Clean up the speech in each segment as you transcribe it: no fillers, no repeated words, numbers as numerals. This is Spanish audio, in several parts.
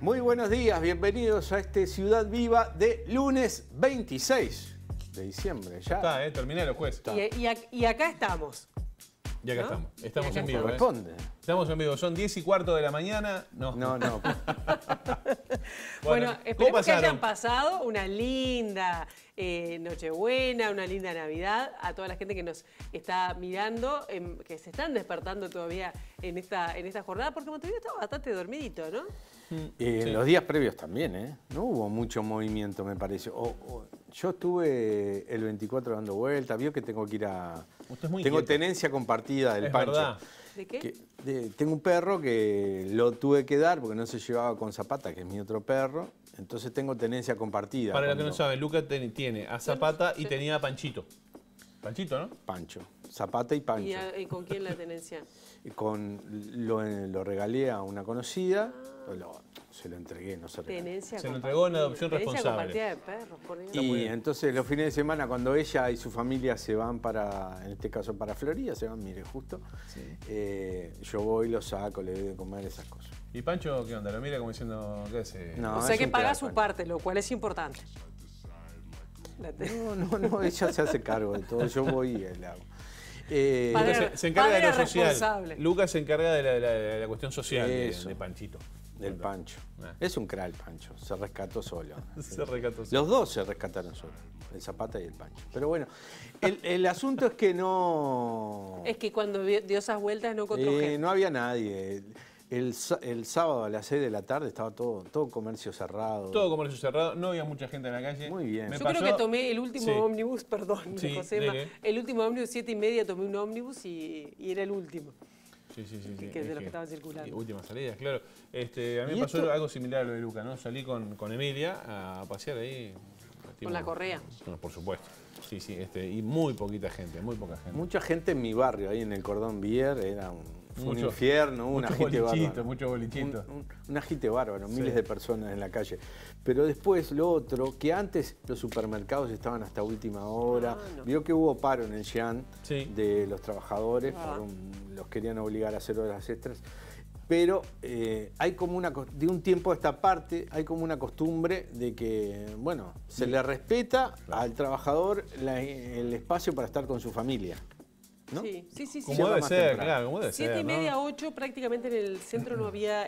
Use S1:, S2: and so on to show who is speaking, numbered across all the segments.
S1: Muy buenos días, bienvenidos a este Ciudad Viva de lunes 26 de diciembre. Ya
S2: Está, terminé los jueces.
S3: Y acá estamos.
S2: Y acá
S3: ¿no?
S2: estamos en vivo.
S1: corresponde.
S2: Estamos en vivo, son 10:15 de la mañana. No.
S3: Bueno,
S2: ¿cómo
S3: esperemos que hayan
S2: pasaron?
S3: pasado una linda Nochebuena, una linda Navidad, a toda la gente que nos está mirando, que se están despertando todavía en esta jornada, porque Montevideo estaba bastante dormidito, ¿no?
S1: En los días previos también, ¿eh? No hubo mucho movimiento, me parece. Yo estuve el 24 dando vueltas, vio que tengo que ir a...
S2: Usted es muy
S1: tengo
S2: inquieto.
S1: tenencia compartida del
S2: Es
S1: Pancho.
S2: verdad.
S3: ¿De qué?
S1: Tengo un perro que lo tuve que dar porque no se llevaba con Zapata, que es mi otro perro. Entonces tengo tenencia compartida.
S2: Para los que no saben, Luca tiene a Zapata y tenía a Panchito. Panchito, ¿no?
S1: Pancho. Zapata y Pancho.
S3: ¿Y con quién la tenencia?
S1: Lo regalé a una conocida, se lo entregué, no se regaló.
S3: Tenencia
S2: Se lo entregó en adopción
S3: tenencia
S2: responsable.
S3: compartida de perros, por Dios.
S1: Y entonces los fines de semana, cuando ella y su familia se van para, en este caso para Florida, se van, mire, justo, yo voy, lo saco, le doy de comer, esas cosas.
S2: ¿Y Pancho qué onda? Lo mira como diciendo, ¿qué hace?
S1: No,
S3: O sea
S1: es
S3: que
S1: un
S3: paga
S1: crack,
S3: su
S1: Pancho.
S3: parte, lo cual es importante.
S1: No, ella se hace cargo de todo, yo voy y le hago.
S3: Padre-
S2: Lucas se encarga de lo
S3: padre
S2: social.
S3: responsable.
S2: Lucas se encarga de la cuestión social
S1: Eso.
S2: de Panchito.
S1: Del Pancho.
S2: Ah.
S1: Es un crack el Pancho, se rescató solo.
S2: Se recató.
S1: Los dos se rescataron solos, el Zapata y el Pancho. Pero bueno, el asunto es que no...
S3: Es que cuando dio esas vueltas no encontró gente.
S1: no había nadie. El sábado a las 6 de la tarde estaba todo comercio cerrado.
S2: Todo comercio cerrado, no había mucha gente en la calle.
S1: Muy bien.
S2: Me
S3: Yo
S2: pasó-
S3: creo que tomé el último
S2: Sí.
S3: ómnibus, perdón,
S2: Sí,
S3: Josema,
S2: dele.
S3: el último ómnibus, 7:30, tomé un ómnibus y era el último.
S2: Sí.
S3: Que es de los que
S2: Es
S3: estaban circulando.
S2: y últimas salidas, claro. A mí me
S1: ¿Y
S2: pasó
S1: esto?
S2: algo similar a lo de Luca, ¿no? Salí con Emilia a pasear ahí.
S3: Con la correa.
S2: Bueno, por supuesto. Sí, y muy poquita gente, muy poca gente.
S1: Mucha gente en mi barrio, ahí en el Cordón Vier, fue un
S2: Mucho-
S1: infierno, un
S2: mucho
S1: agite
S2: bolichito,
S1: bárbaro.
S2: mucho bolichito.
S1: Un agite bárbaro, miles
S2: Sí.
S1: de personas en la calle. Pero después lo otro, que antes los supermercados estaban hasta última hora,
S3: no.
S1: vio que hubo paro en el Jean
S2: Sí.
S1: de los trabajadores, los querían obligar a hacer horas extras. Pero hay como de un tiempo a esta parte, hay como una costumbre de que, bueno, se le respeta al trabajador el espacio para estar con su familia, ¿no?
S3: Sí.
S2: Como
S1: Cierra
S2: debe
S1: más
S2: ser,
S1: temprano.
S2: claro, como debe ser.
S3: 7:30,
S2: ¿no?
S3: 8, prácticamente en el centro no había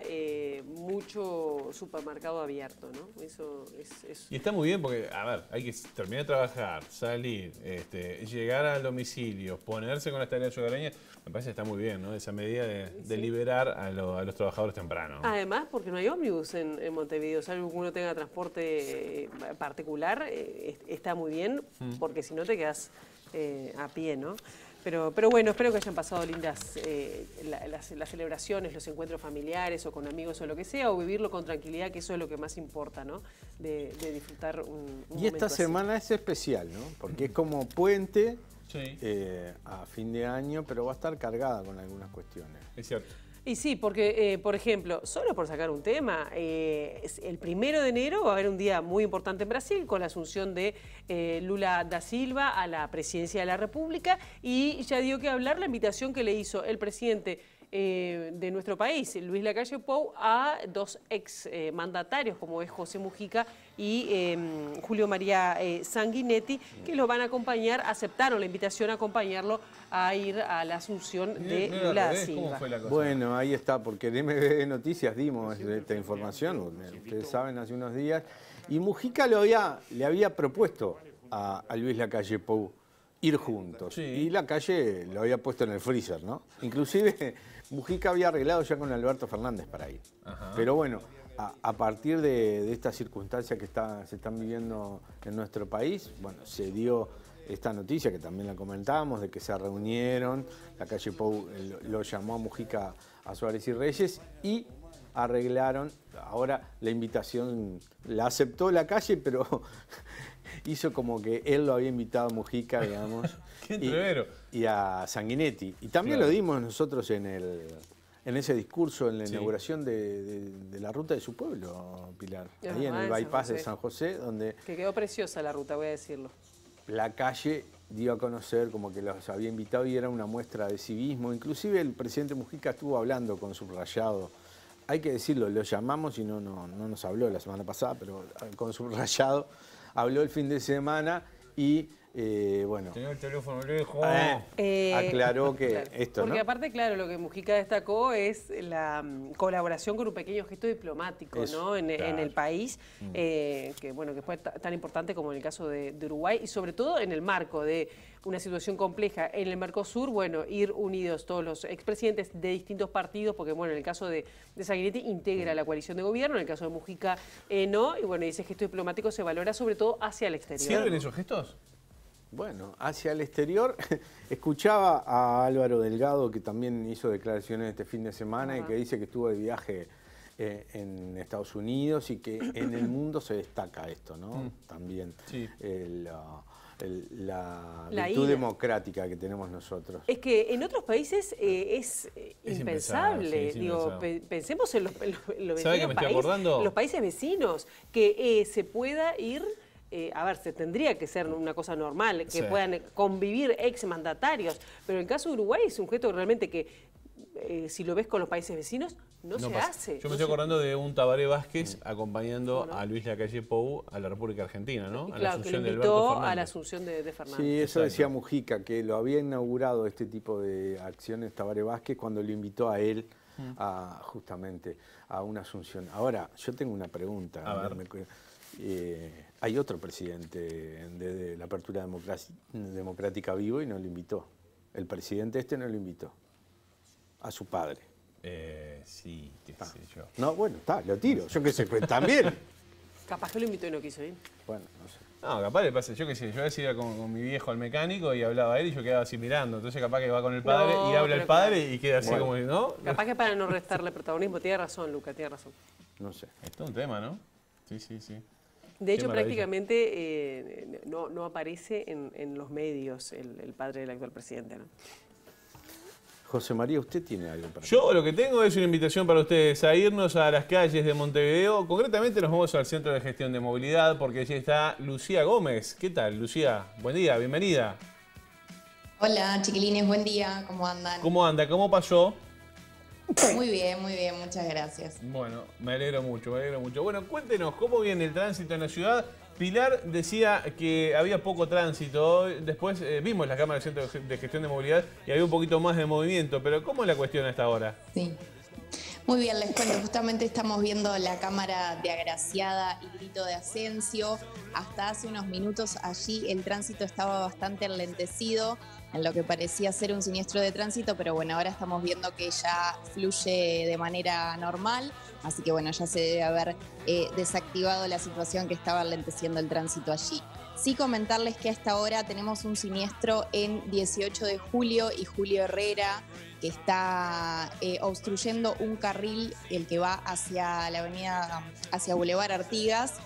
S3: mucho supermercado abierto, ¿no? Eso es...
S2: Y está muy bien porque, a ver, hay que terminar de trabajar, salir, llegar al domicilio, ponerse con las tareas hogareñas, me parece que está muy bien, ¿no? Esa medida de liberar a los trabajadores temprano.
S3: Además, porque no hay ómnibus en Montevideo, salvo que uno tenga transporte particular, está muy bien, porque si no te quedas a pie, ¿no? Pero bueno, espero que hayan pasado lindas las celebraciones, los encuentros familiares o con amigos o lo que sea, o vivirlo con tranquilidad, que eso es lo que más importa, ¿no? De disfrutar un
S1: Y esta
S3: momento así.
S1: semana es especial, ¿no? Porque es como puente
S2: Sí,
S1: a fin de año, pero va a estar cargada con algunas cuestiones.
S2: es cierto.
S3: Y sí, porque, por ejemplo, solo por sacar un tema, el 1 de enero va a haber un día muy importante en Brasil con la asunción de Lula da Silva a la presidencia de la República y ya dio que hablar la invitación que le hizo el presidente de nuestro país, Luis Lacalle Pou, a dos ex mandatarios como es José Mujica y Julio María Sanguinetti, que lo van a acompañar, aceptaron la invitación a acompañarlo a ir a la asunción de
S2: No era al
S3: Lula da
S2: revés, ¿cómo
S3: Silva.
S2: fue la cosa?
S1: Bueno, ahí está, porque en MB Noticias dimos esta información, ustedes saben, hace unos días, y Mujica le había propuesto a Luis Lacalle Pou ir juntos,
S2: Sí.
S1: y Lacalle lo había puesto en el freezer, ¿no? Inclusive Mujica había arreglado ya con Alberto Fernández para ir.
S2: Ajá.
S1: Pero bueno, a partir de estas circunstancias que se están viviendo en nuestro país, bueno, se dio esta noticia que también la comentábamos, de que se reunieron, Lacalle Pou lo llamó a Mujica a Suárez y Reyes y arreglaron, ahora la invitación la aceptó Lacalle, pero hizo como que él lo había invitado a Mujica, digamos.
S2: Qué entrevero.
S1: Y a Sanguinetti. Y también
S2: Claro.
S1: lo dimos nosotros en ese discurso, en la
S2: Sí.
S1: inauguración de la ruta de su pueblo, Pilar.
S3: Es
S1: Ahí en
S3: verdad,
S1: el
S3: en San
S1: bypass de
S3: José.
S1: San José, donde
S3: Que quedó preciosa la ruta, voy a decirlo.
S1: Lacalle dio a conocer como que los había invitado y era una muestra de civismo. Inclusive el presidente Mujica estuvo hablando con Subrayado hay que decirlo, lo llamamos y no nos habló la semana pasada, pero con subrayado habló el fin de semana y bueno,
S2: tenía el teléfono lejos.
S1: Aclaró que
S3: claro,
S1: esto,
S3: porque
S1: ¿no?
S3: aparte, claro, lo que Mujica destacó es la colaboración con un pequeño gesto diplomático,
S1: Eso,
S3: ¿no? en
S2: claro.
S3: el país, que bueno, que fue tan importante como en el caso de Uruguay, y sobre todo en el marco de una situación compleja en el Mercosur, bueno, ir unidos todos los expresidentes de distintos partidos, porque bueno, en el caso de Sanguinetti integra la coalición de gobierno, en el caso de Mujica no, y bueno, y ese gesto diplomático se valora sobre todo hacia el exterior.
S2: ¿Sirven esos gestos?
S1: Bueno, hacia el exterior, escuchaba a Álvaro Delgado, que también hizo declaraciones este fin de semana y que dice que estuvo de viaje en Estados Unidos y que en el mundo se destaca esto, ¿no? También
S2: Sí.
S1: la
S3: La
S1: virtud
S3: ira.
S1: democrática que tenemos nosotros.
S3: Es que en otros países es
S2: impensable,
S3: impensable.
S2: sí, es
S3: Digo,
S2: impensable.
S3: Pensemos en los
S2: ¿Sabe qué me estoy acordando?
S3: los países vecinos, que se pueda ir. A ver, se tendría que ser una cosa normal, que
S2: Sí.
S3: puedan convivir exmandatarios, pero en el caso de Uruguay es un gesto realmente que, si lo ves con los países vecinos, no se
S2: pasa.
S3: hace.
S2: Yo me
S3: No
S2: estoy
S3: se-
S2: acordando de un Tabaré Vázquez acompañando
S3: ¿Cómo no?
S2: a Luis Lacalle Pou a la República Argentina, ¿no? A la
S3: Claro, que lo
S2: asunción de
S3: invitó
S2: Alberto
S3: a la
S2: Fernández.
S3: asunción de Fernández.
S1: Sí, eso
S2: Exacto.
S1: decía Mujica, que lo había inaugurado este tipo de acciones Tabaré Vázquez cuando lo invitó a él justamente a una asunción. Ahora, yo tengo una pregunta.
S2: A ver.
S1: Hay otro presidente de la apertura democrática vivo y no lo invitó. El presidente este no lo invitó. A su padre.
S2: Sí, qué sé yo.
S1: No, bueno, está, lo tiro. Yo qué sé, pues también.
S3: Capaz que lo invitó y no quiso ir.
S1: Bueno, no sé.
S2: No, capaz le pasa, yo qué sé, yo a veces iba con mi viejo al mecánico y hablaba a él y yo quedaba así mirando. Entonces capaz que va con el padre
S3: No,
S2: y habla el
S3: pero
S2: padre
S3: claro.
S2: y queda así
S1: Bueno.
S2: como, ¿no?
S3: Capaz que para no restarle protagonismo. Tiene razón, Luca, tiene razón.
S1: No sé.
S2: Esto es un tema, ¿no? Sí, sí, sí.
S3: De hecho,
S2: maravilla.
S3: prácticamente no aparece en los medios el padre del actual presidente, ¿no?
S1: José María, ¿usted tiene algo para
S2: Yo lo que tengo es una invitación para ustedes a irnos a las calles de Montevideo. Concretamente nos vamos al Centro de Gestión de Movilidad porque allí está Lucía Gómez. ¿Qué tal, Lucía? Buen día, bienvenida.
S4: Hola, chiquilines, buen día, ¿cómo andan?
S2: ¿Cómo anda? ¿Cómo pasó?
S4: Muy bien, muchas gracias.
S2: Bueno, me alegro mucho, me alegro mucho. Bueno, cuéntenos, ¿cómo viene el tránsito en la ciudad? Pilar decía que había poco tránsito. Después vimos la cámara del Centro de Gestión de Movilidad y había un poquito más de movimiento. Pero ¿cómo es la cuestión hasta ahora?
S4: Sí. Muy bien, les cuento, justamente estamos viendo la cámara de Agraciada y Grito de Asensio. Hasta hace unos minutos allí el tránsito estaba bastante enlentecido en lo que parecía ser un siniestro de tránsito, pero bueno, ahora estamos viendo que ya fluye de manera normal, así que bueno, ya se debe haber desactivado la situación que estaba enlenteciendo el tránsito allí. Sí comentarles que a esta hora tenemos un siniestro en 18 de julio y Julio Herrera, que está obstruyendo un carril, el que va hacia la avenida, hacia Boulevard Artigas.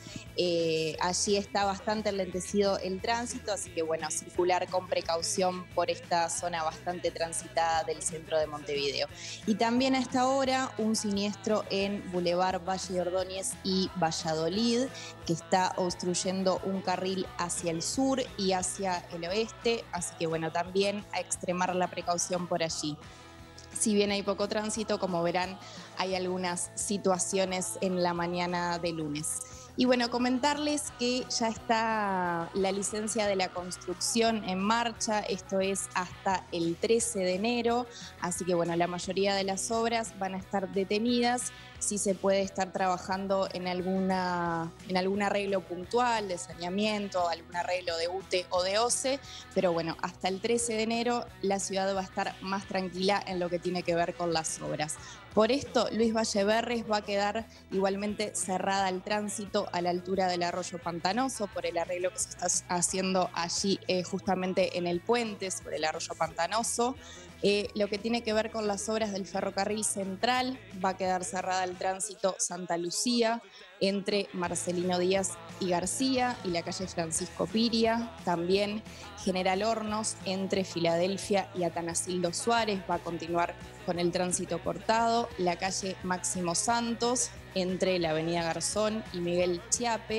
S4: Allí está bastante enlentecido el tránsito, así que bueno, circular con precaución por esta zona bastante transitada del centro de Montevideo. Y también a esta hora un siniestro en Boulevard Valle de Ordóñez y Valladolid, que está obstruyendo un carril hacia el sur y hacia el oeste, así que bueno, también a extremar la precaución por allí. Si bien hay poco tránsito, como verán, hay algunas situaciones en la mañana de lunes. Y bueno, comentarles que ya está la licencia de la construcción en marcha, esto es hasta el 13 de enero, así que bueno, la mayoría de las obras van a estar detenidas. Sí se puede estar trabajando en algún arreglo puntual de saneamiento, algún arreglo de UTE o de OCE, pero bueno, hasta el 13 de enero la ciudad va a estar más tranquila en lo que tiene que ver con las obras. Por esto, Luis Valleverres va a quedar igualmente cerrada el tránsito a la altura del arroyo Pantanoso por el arreglo que se está haciendo allí justamente en el puente sobre el arroyo Pantanoso. Lo que tiene que ver con las obras del ferrocarril central, va a quedar cerrada el tránsito Santa Lucía entre Marcelino Díaz y García y la calle Francisco Piria. También General Hornos entre Filadelfia y Atanacildo Suárez va a continuar con el tránsito cortado. La calle Máximo Santos entre la avenida Garzón y Miguel Chiape.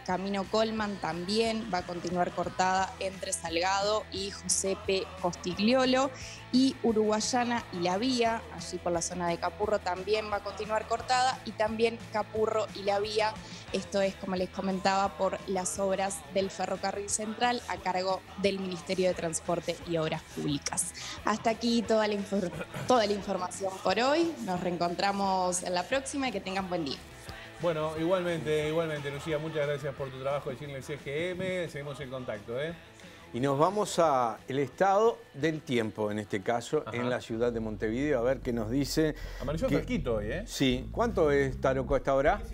S4: Camino Colman también va a continuar cortada entre Salgado y José P. Costigliolo. Y Uruguayana y La Vía, allí por la zona de Capurro, también va a continuar cortada. Y también Capurro y La Vía, esto es, como les comentaba, por las obras del Ferrocarril Central a cargo del Ministerio de Transporte y Obras Públicas. Hasta aquí toda la información por hoy. Nos reencontramos en la próxima y que tengan buen día.
S2: Bueno, igualmente, Lucía, muchas gracias por tu trabajo allí en el CGM. Seguimos en contacto, ¿eh?
S1: Y nos vamos al estado del tiempo, en este caso, en la ciudad de Montevideo, a ver qué nos dice.
S2: Amaneció fresquito hoy, ¿eh?
S1: Sí. ¿Cuánto es, Taroco, a esta hora?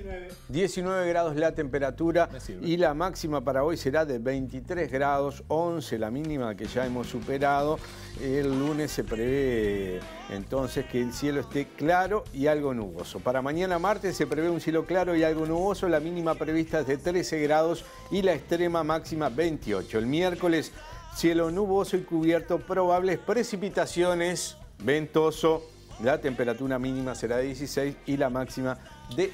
S1: 19 grados la temperatura y la máxima para hoy será de 23 grados, 11 la mínima que ya hemos superado. El lunes se prevé entonces que el cielo esté claro y algo nuboso. Para mañana martes se prevé un cielo claro y algo nuboso, la mínima prevista es de 13 grados y la extrema máxima 28. El miércoles cielo nuboso y cubierto, probables precipitaciones, ventoso, la temperatura mínima será de 16 y la máxima de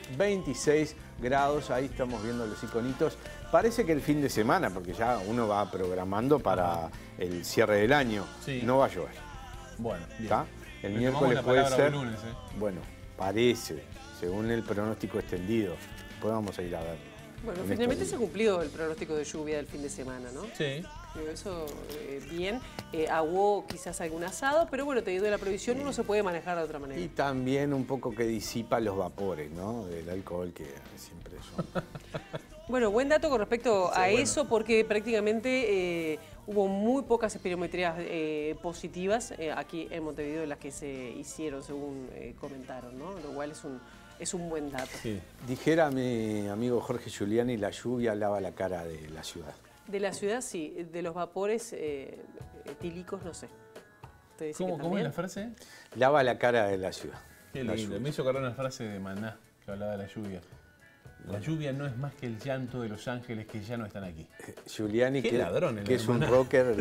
S1: 26 grados. Ahí estamos viendo los iconitos. Parece que el fin de semana, porque ya uno va programando para el cierre del año, no va a llover.
S2: Bueno, bien.
S1: ¿Está? El miércoles puede ser. Lunes, Bueno, parece, según el pronóstico extendido. Después vamos a ir a verlo.
S3: Bueno, finalmente se cumplió el pronóstico de lluvia del fin de semana, ¿no?
S2: Sí.
S3: Eso, bien. Aguó quizás algún asado, pero bueno, teniendo la previsión uno se puede manejar de otra manera.
S1: Y también un poco que disipa los vapores, ¿no? Del alcohol que siempre son.
S3: Bueno, buen dato con respecto a eso, porque prácticamente hubo muy pocas espirometrías positivas aquí en Montevideo de las que se hicieron, según comentaron, ¿no? Lo cual es un buen dato.
S1: Sí. Dijera mi amigo Jorge Giuliani, la lluvia lava la cara de la ciudad.
S3: De la ciudad, sí. De los vapores etílicos, no sé.
S2: ¿Cómo es la frase?
S1: Lava la cara de la ciudad.
S2: Qué lindo. Me hizo acordar una frase de Maná que hablaba de la lluvia. La lluvia no es más que el llanto de los ángeles que ya no están aquí.
S1: Giuliani, que es un rocker,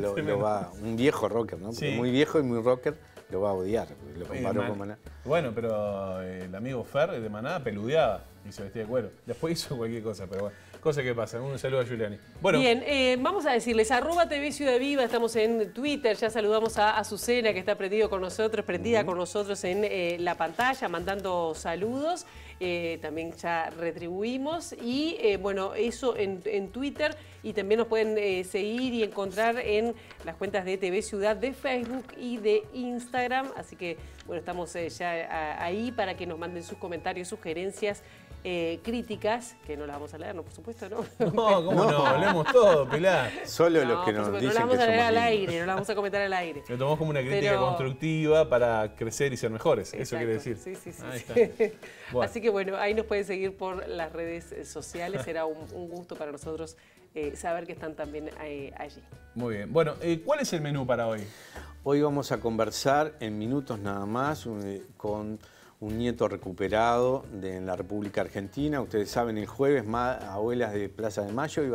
S1: un viejo rocker, ¿no?
S2: Sí.
S1: Muy viejo y muy rocker, lo va a odiar. Lo comparó con Maná.
S2: Bueno, pero el amigo Fer de Maná peludeaba y se vestía de cuero. Después hizo cualquier cosa, pero bueno. Cosa que pasa. Un saludo a Giuliani. Bueno.
S3: Bien, vamos a decirles, @TV Ciudad Viva, estamos en Twitter, ya saludamos a Azucena, que está prendida con nosotros en la pantalla, mandando saludos. También ya retribuimos. Y bueno, eso en Twitter. Y también nos pueden seguir y encontrar en las cuentas de TV Ciudad de Facebook y de Instagram. Así que, bueno, estamos ya ahí para que nos manden sus comentarios, sugerencias, críticas, que no las vamos a leer, ¿no? Por supuesto, ¿no?
S2: No, ¿cómo no? Leemos todo, Pilar.
S1: Solo los que nos dicen que somos lindos. No las vamos a leer al aire,
S3: no las vamos a comentar al aire.
S2: Lo tomamos como una crítica constructiva para crecer y ser mejores. Exacto. Eso quiere decir.
S3: Sí.
S2: Ahí está.
S3: Bueno. Así que bueno, ahí nos pueden seguir por las redes sociales. Será un gusto para nosotros saber que están también allí.
S2: Muy bien. Bueno, ¿cuál es el menú para hoy?
S1: Hoy vamos a conversar en minutos nada más con un nieto recuperado en la República Argentina. Ustedes saben, el jueves Abuelas de Plaza de Mayo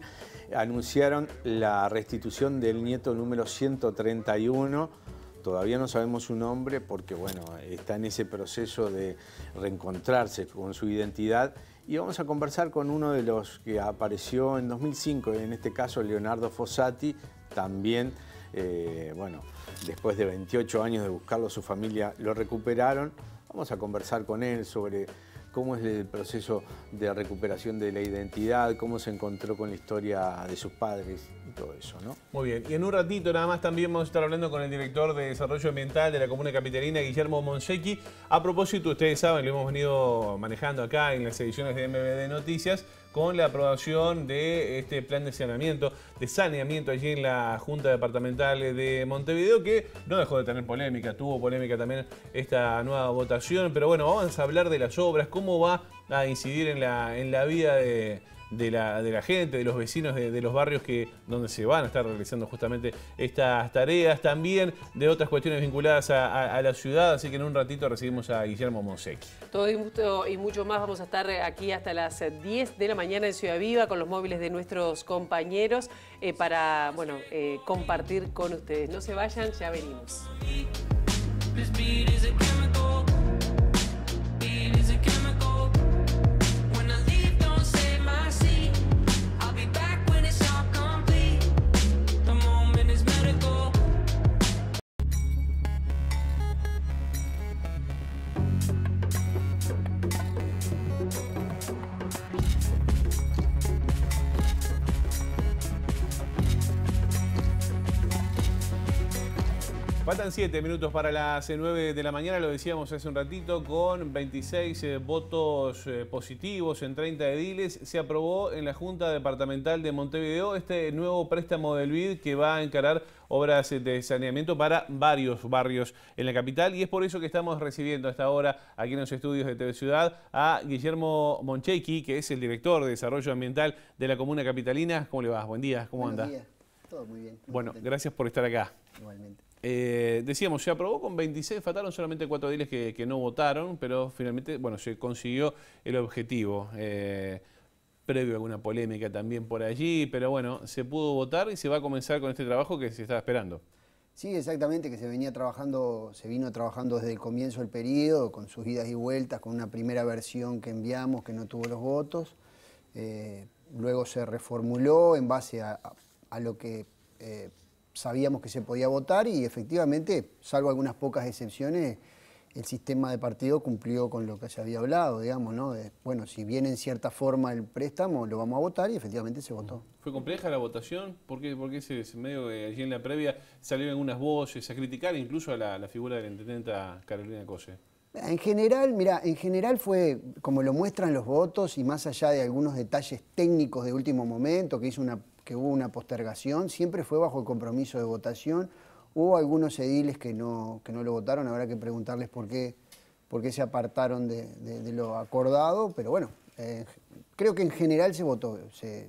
S1: anunciaron la restitución del nieto número 131. Todavía no sabemos su nombre porque, bueno, está en ese proceso de reencontrarse con su identidad. Y vamos a conversar con uno de los que apareció en 2005, en este caso Leonardo Fossati, también, bueno, después de 28 años de buscarlo, su familia lo recuperaron. Vamos a conversar con él sobre cómo es el proceso de recuperación de la identidad, cómo se encontró con la historia de sus padres y todo eso, ¿no?
S2: Muy bien. Y en un ratito nada más también vamos a estar hablando con el director de Desarrollo Ambiental de la Comuna Capitalina, Guillermo Monsecchi. A propósito, ustedes saben, lo hemos venido manejando acá en las ediciones de MBD Noticias, con la aprobación de este plan de saneamiento allí en la Junta Departamental de Montevideo, que no dejó de tener polémica, tuvo polémica también esta nueva votación, pero bueno, vamos a hablar de las obras, cómo va a incidir en la vida de la gente, de los vecinos de los barrios donde se van a estar realizando justamente estas tareas, también de otras cuestiones vinculadas a la ciudad, así que en un ratito recibimos a Guillermo Monsecchi.
S3: Todo esto y mucho más, vamos a estar aquí hasta las 10 de la mañana en Ciudad Viva con los móviles de nuestros compañeros para, bueno, compartir con ustedes. No se vayan, ya venimos.
S2: Faltan 7 minutos para las 9 de la mañana, lo decíamos hace un ratito, con 26 votos positivos en 30 ediles. Se aprobó en la Junta Departamental de Montevideo este nuevo préstamo del BID que va a encarar obras de saneamiento para varios barrios en la capital, y es por eso que estamos recibiendo hasta ahora aquí en los estudios de TV Ciudad a Guillermo Monchequi, que es el director de Desarrollo Ambiental de la Comuna Capitalina. ¿Cómo le va? Buen día, ¿cómo anda?
S5: Buenos días, todo muy bien.
S2: Bueno, gracias por estar acá.
S5: Igualmente.
S2: Decíamos, se aprobó con 26, faltaron solamente 4 ediles que no votaron, pero finalmente, bueno, se consiguió el objetivo. Previo a alguna polémica también por allí, pero bueno, se pudo votar y se va a comenzar con este trabajo que se estaba esperando.
S5: Sí, exactamente, que se vino trabajando desde el comienzo del periodo, con sus idas y vueltas, con una primera versión que enviamos que no tuvo los votos. Luego se reformuló en base a lo que sabíamos que se podía votar y efectivamente, salvo algunas pocas excepciones, el sistema de partido cumplió con lo que se había hablado, digamos, ¿no? Bueno, si viene en cierta forma el préstamo, lo vamos a votar y efectivamente se votó.
S2: ¿Fue compleja la votación? ¿Por qué se medio allí en la previa salieron algunas voces a criticar incluso a la figura de la intendenta Carolina Cose?
S5: En general, mira, en general fue como lo muestran los votos y más allá de algunos detalles técnicos de último momento, que hubo una postergación, siempre fue bajo el compromiso de votación. Hubo algunos ediles que no lo votaron, habrá que preguntarles por qué se apartaron de lo acordado, pero bueno, creo que en general se votó,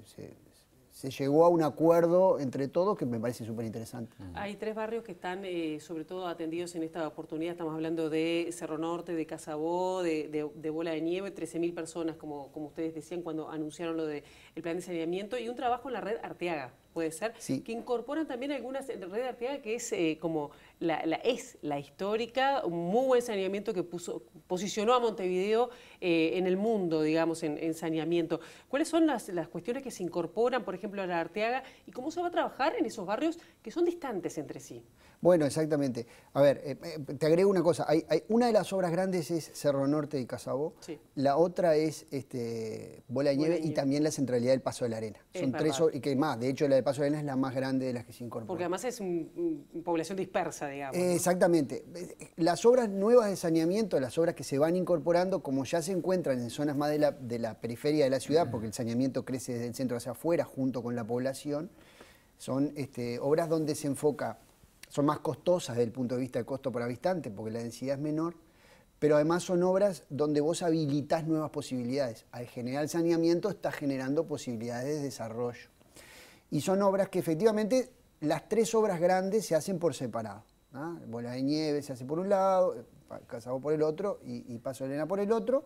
S5: se llegó a un acuerdo entre todos que me parece súper interesante.
S3: Hay 3 barrios que están sobre todo atendidos en esta oportunidad. Estamos hablando de Cerro Norte, de Casabó, de Bola de Nieve, 13.000 personas, como ustedes decían cuando anunciaron lo del plan de saneamiento, y un trabajo en la red Arteaga, puede ser,
S5: sí,
S3: que incorporan también algunas red Arteaga que es como la histórica, un muy buen saneamiento que posicionó a Montevideo en el mundo, digamos, en saneamiento. ¿Cuáles son las cuestiones que se incorporan, por ejemplo, a la Arteaga, y cómo se va a trabajar en esos barrios que son distantes entre sí?
S5: Bueno, exactamente. A ver, te agrego una cosa. Una de las obras grandes es Cerro Norte y Casabó. Sí. La otra es Bola de Nieve y también la centralidad del Paso de la Arena. Son 3 obras, y que más, de hecho la de Paso de la Arena es la más grande de las que se incorporan.
S3: Porque además es población dispersa, digamos.
S5: Exactamente. Las obras nuevas de saneamiento, las obras que se van incorporando, como ya se encuentran en zonas más de la periferia de la ciudad, porque el saneamiento crece desde el centro hacia afuera junto con la población, son obras donde se enfoca. Son más costosas desde el punto de vista del costo por habitante, porque la densidad es menor, pero además son obras donde vos habilitás nuevas posibilidades. Al generar el saneamiento estás generando posibilidades de desarrollo. Y son obras que efectivamente, las 3 obras grandes se hacen por separado, ¿no? Bola de Nieve se hace por un lado, Casabó por el otro y Paso de la Arena por el otro.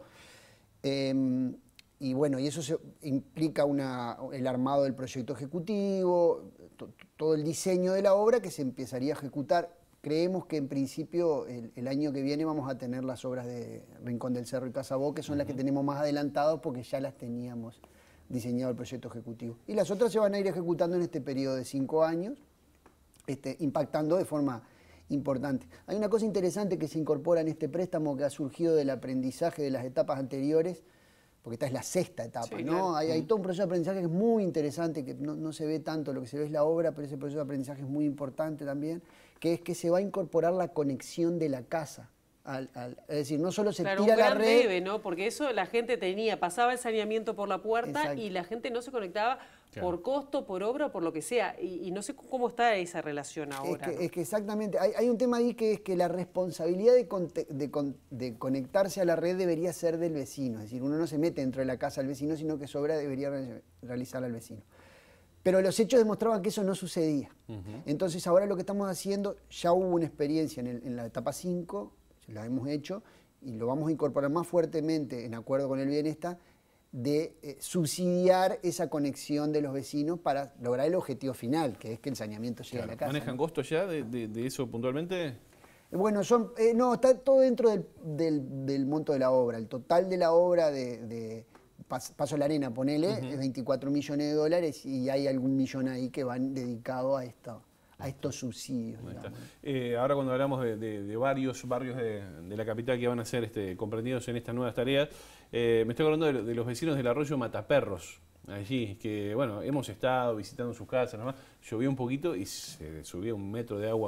S5: Y bueno, y eso implica el armado del proyecto ejecutivo, todo el diseño de la obra que se empezaría a ejecutar. Creemos que en principio el año que viene vamos a tener las obras de Rincón del Cerro y Casabó, que son las que tenemos más adelantadas porque ya las teníamos diseñado el proyecto ejecutivo. Y las otras se van a ir ejecutando en este periodo de 5 años, impactando de forma importante. Hay una cosa interesante que se incorpora en este préstamo que ha surgido del aprendizaje de las etapas anteriores, porque esta es la 6ª etapa, sí, ¿no? Claro. Hay todo un proceso de aprendizaje que es muy interesante, que no se ve tanto, lo que se ve es la obra, pero ese proceso de aprendizaje es muy importante también, que es que se va a incorporar la conexión de la casa. Es decir, no solo se tira la red...
S3: Debe, ¿no? Porque eso la gente pasaba el saneamiento por la puerta. Exacto. Y la gente no se conectaba, claro, por costo, por obra o por lo que sea. Y no sé cómo está esa relación ahora.
S5: Es que exactamente, hay un tema ahí que es que la responsabilidad de conectarse a la red debería ser del vecino. Es decir, uno no se mete dentro de la casa al vecino, sino que sobra debería realizar al vecino. Pero los hechos demostraban que eso no sucedía. Entonces ahora lo que estamos haciendo, ya hubo una experiencia en la etapa 5, la hemos hecho y lo vamos a incorporar más fuertemente en acuerdo con el bienestar, de subsidiar esa conexión de los vecinos para lograr el objetivo final, que es que el saneamiento llegue, claro, a la casa.
S2: ¿Manejan costos ya de eso puntualmente?
S5: Bueno, no, está todo dentro del monto de la obra. El total de la obra de Paso de la Arena, ponele, es 24 millones de dólares y hay algún millón ahí que van dedicados a estos subsidios.
S2: Ahora cuando hablamos de varios barrios de la capital que van a ser comprendidos en estas nuevas tareas, me estoy hablando de los vecinos del arroyo Mataperros, allí, que bueno, hemos estado visitando sus casas, nomás, llovió un poquito y se subía 1 metro de agua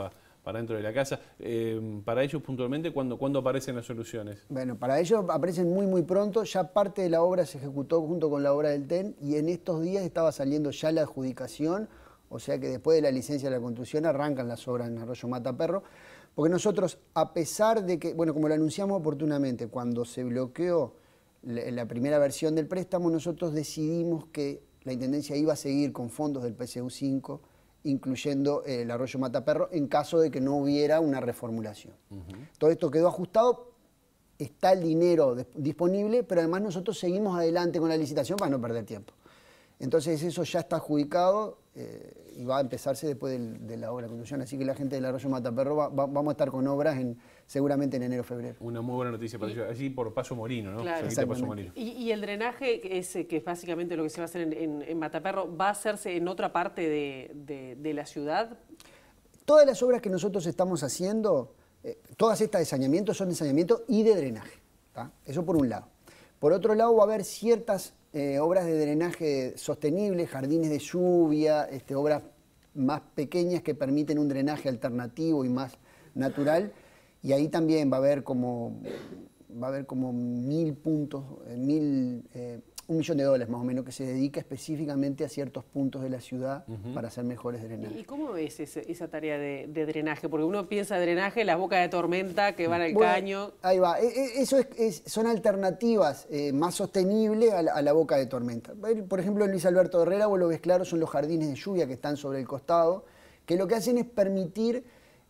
S2: dentro de la casa. Para ellos puntualmente, ¿cuándo aparecen las soluciones?
S5: Bueno, para ellos aparecen muy pronto. Ya parte de la obra se ejecutó junto con la obra del TEN y en estos días estaba saliendo ya la adjudicación, o sea que después de la licencia de la construcción arrancan las obras en Arroyo Mataperro, porque nosotros, a pesar de que, bueno, como lo anunciamos oportunamente, cuando se bloqueó la primera versión del préstamo, nosotros decidimos que la Intendencia iba a seguir con fondos del PSU5, incluyendo el Arroyo Mataperro, en caso de que no hubiera una reformulación. Todo esto quedó ajustado, está el dinero disponible, pero además nosotros seguimos adelante con la licitación para no perder tiempo. Entonces eso ya está adjudicado y va a empezarse después de la obra de construcción. Así que la gente del Arroyo Mataperro vamos a estar con obras seguramente en enero o febrero.
S2: Una muy buena noticia para ellos. Allí por Paso Molino, ¿no?
S3: Claro.
S2: Paso Molino.
S3: Y el drenaje, que es básicamente lo que se va a hacer en Mataperro, ¿va a hacerse en otra parte de la ciudad?
S5: Todas las obras que nosotros estamos haciendo, todas estas de saneamiento son de saneamiento y de drenaje. ¿Tá? Eso por un lado. Por otro lado va a haber ciertas obras de drenaje sostenible, jardines de lluvia, obras más pequeñas que permiten un drenaje alternativo y más natural. Y ahí también va a haber como 1.000 puntos, $1 millón más o menos, que se dedica específicamente a ciertos puntos de la ciudad para hacer mejores drenajes.
S3: ¿Y cómo es esa tarea de drenaje? Porque uno piensa drenaje, las bocas de tormenta que van al
S5: Bueno,
S3: caño.
S5: Ahí va, eso son alternativas más sostenibles a la boca de tormenta. Por ejemplo, en Luis Alberto Herrera, vos lo ves claro, son los jardines de lluvia que están sobre el costado, que lo que hacen es permitir,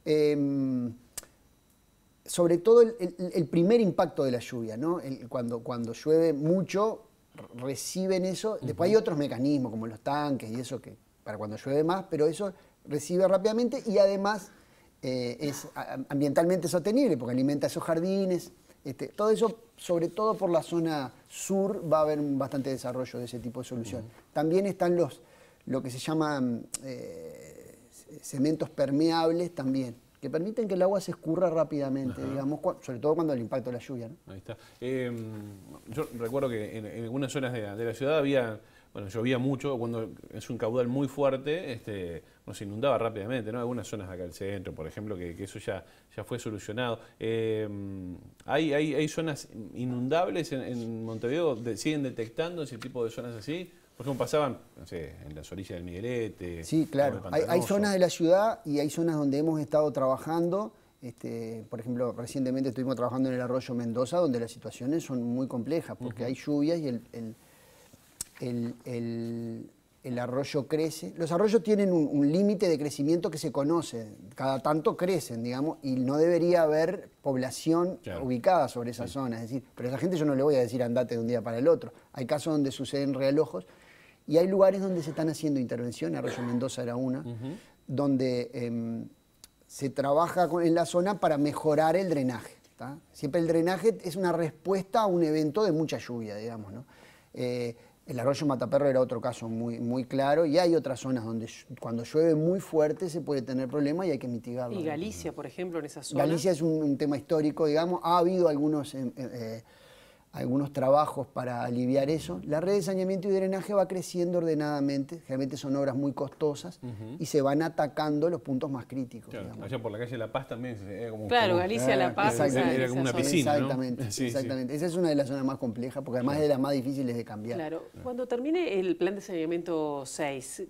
S5: sobre todo el primer impacto de la lluvia, ¿no? Cuando llueve mucho, reciben eso. Después hay otros mecanismos como los tanques y eso que para cuando llueve más, pero eso recibe rápidamente y además es ambientalmente sostenible porque alimenta esos jardines. Todo eso, sobre todo por la zona sur, va a haber bastante desarrollo de ese tipo de solución. También están lo que se llaman cementos permeables también, que permiten que el agua se escurra rápidamente, digamos, sobre todo cuando el impacto de la lluvia, ¿no?
S2: Ahí está. Yo recuerdo que en algunas zonas de la ciudad llovía mucho, cuando es un caudal muy fuerte, se inundaba rápidamente, ¿no? Algunas zonas acá del centro, por ejemplo, que eso ya fue solucionado. ¿Hay zonas inundables en Montevideo? ¿Siguen detectando ese tipo de zonas así? Por ejemplo, pasaban, no sé, en las orillas del Miguelete.
S5: Sí, claro. Hay zonas de la ciudad y hay zonas donde hemos estado trabajando. Por ejemplo, recientemente estuvimos trabajando en el arroyo Mendoza, donde las situaciones son muy complejas, porque hay lluvias y el arroyo crece. Los arroyos tienen un límite de crecimiento que se conoce. Cada tanto crecen, digamos, y no debería haber población ubicada sobre esa zona. Es decir, pero a esa gente yo no le voy a decir andate de un día para el otro. Hay casos donde suceden realojos. Y hay lugares donde se están haciendo intervenciones, Arroyo Mendoza era una, donde se trabaja en la zona para mejorar el drenaje. ¿Tá? Siempre el drenaje es una respuesta a un evento de mucha lluvia, digamos, ¿no? El arroyo Mataperro era otro caso muy claro y hay otras zonas donde cuando llueve muy fuerte se puede tener problemas y hay que mitigarlo.
S3: Y Galicia, por ejemplo, en esa zona.
S5: Galicia es un tema histórico, digamos, ha habido algunos trabajos para aliviar eso. La red de saneamiento y drenaje va creciendo ordenadamente, generalmente son obras muy costosas y se van atacando los puntos más críticos.
S2: Claro, allá por la calle La Paz también era como...
S3: Claro, Galicia, La Paz.
S2: Era como una piscina,
S5: exactamente,
S2: ¿no? Sí,
S5: exactamente.
S2: Sí.
S5: Esa es una de las zonas más complejas porque además es de las más difíciles de cambiar.
S3: Claro. Cuando termine el plan de saneamiento 6,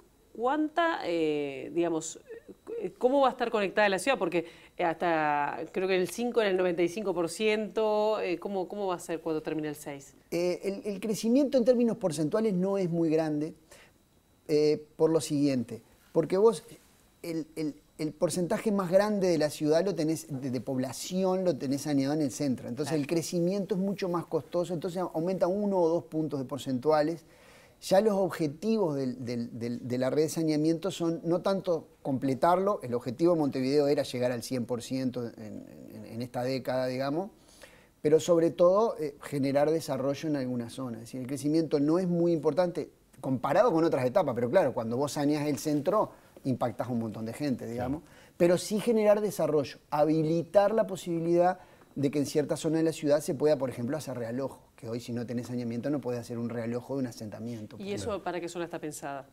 S3: ¿cómo va a estar conectada la ciudad? Porque hasta creo que el 5 era el 95%, ¿cómo va a ser cuando termine el 6?
S5: El crecimiento en términos porcentuales no es muy grande por lo siguiente, porque vos el porcentaje más grande de la ciudad lo tenés, de población lo tenés saneado en el centro, entonces el crecimiento es mucho más costoso, entonces aumenta 1 o 2 puntos de porcentuales. Ya los objetivos de la red de saneamiento son no tanto completarlo, el objetivo de Montevideo era llegar al 100% en esta década, digamos, pero sobre todo generar desarrollo en algunas zonas. Es decir, el crecimiento no es muy importante comparado con otras etapas, pero claro, cuando vos saneas el centro impactás a un montón de gente, digamos, pero sí generar desarrollo, habilitar la posibilidad de que en ciertas zonas de la ciudad se pueda, por ejemplo, hacer realojo, que hoy si no tenés saneamiento no podés hacer un realojo de un asentamiento.
S3: ¿Y eso para qué zona está pensada?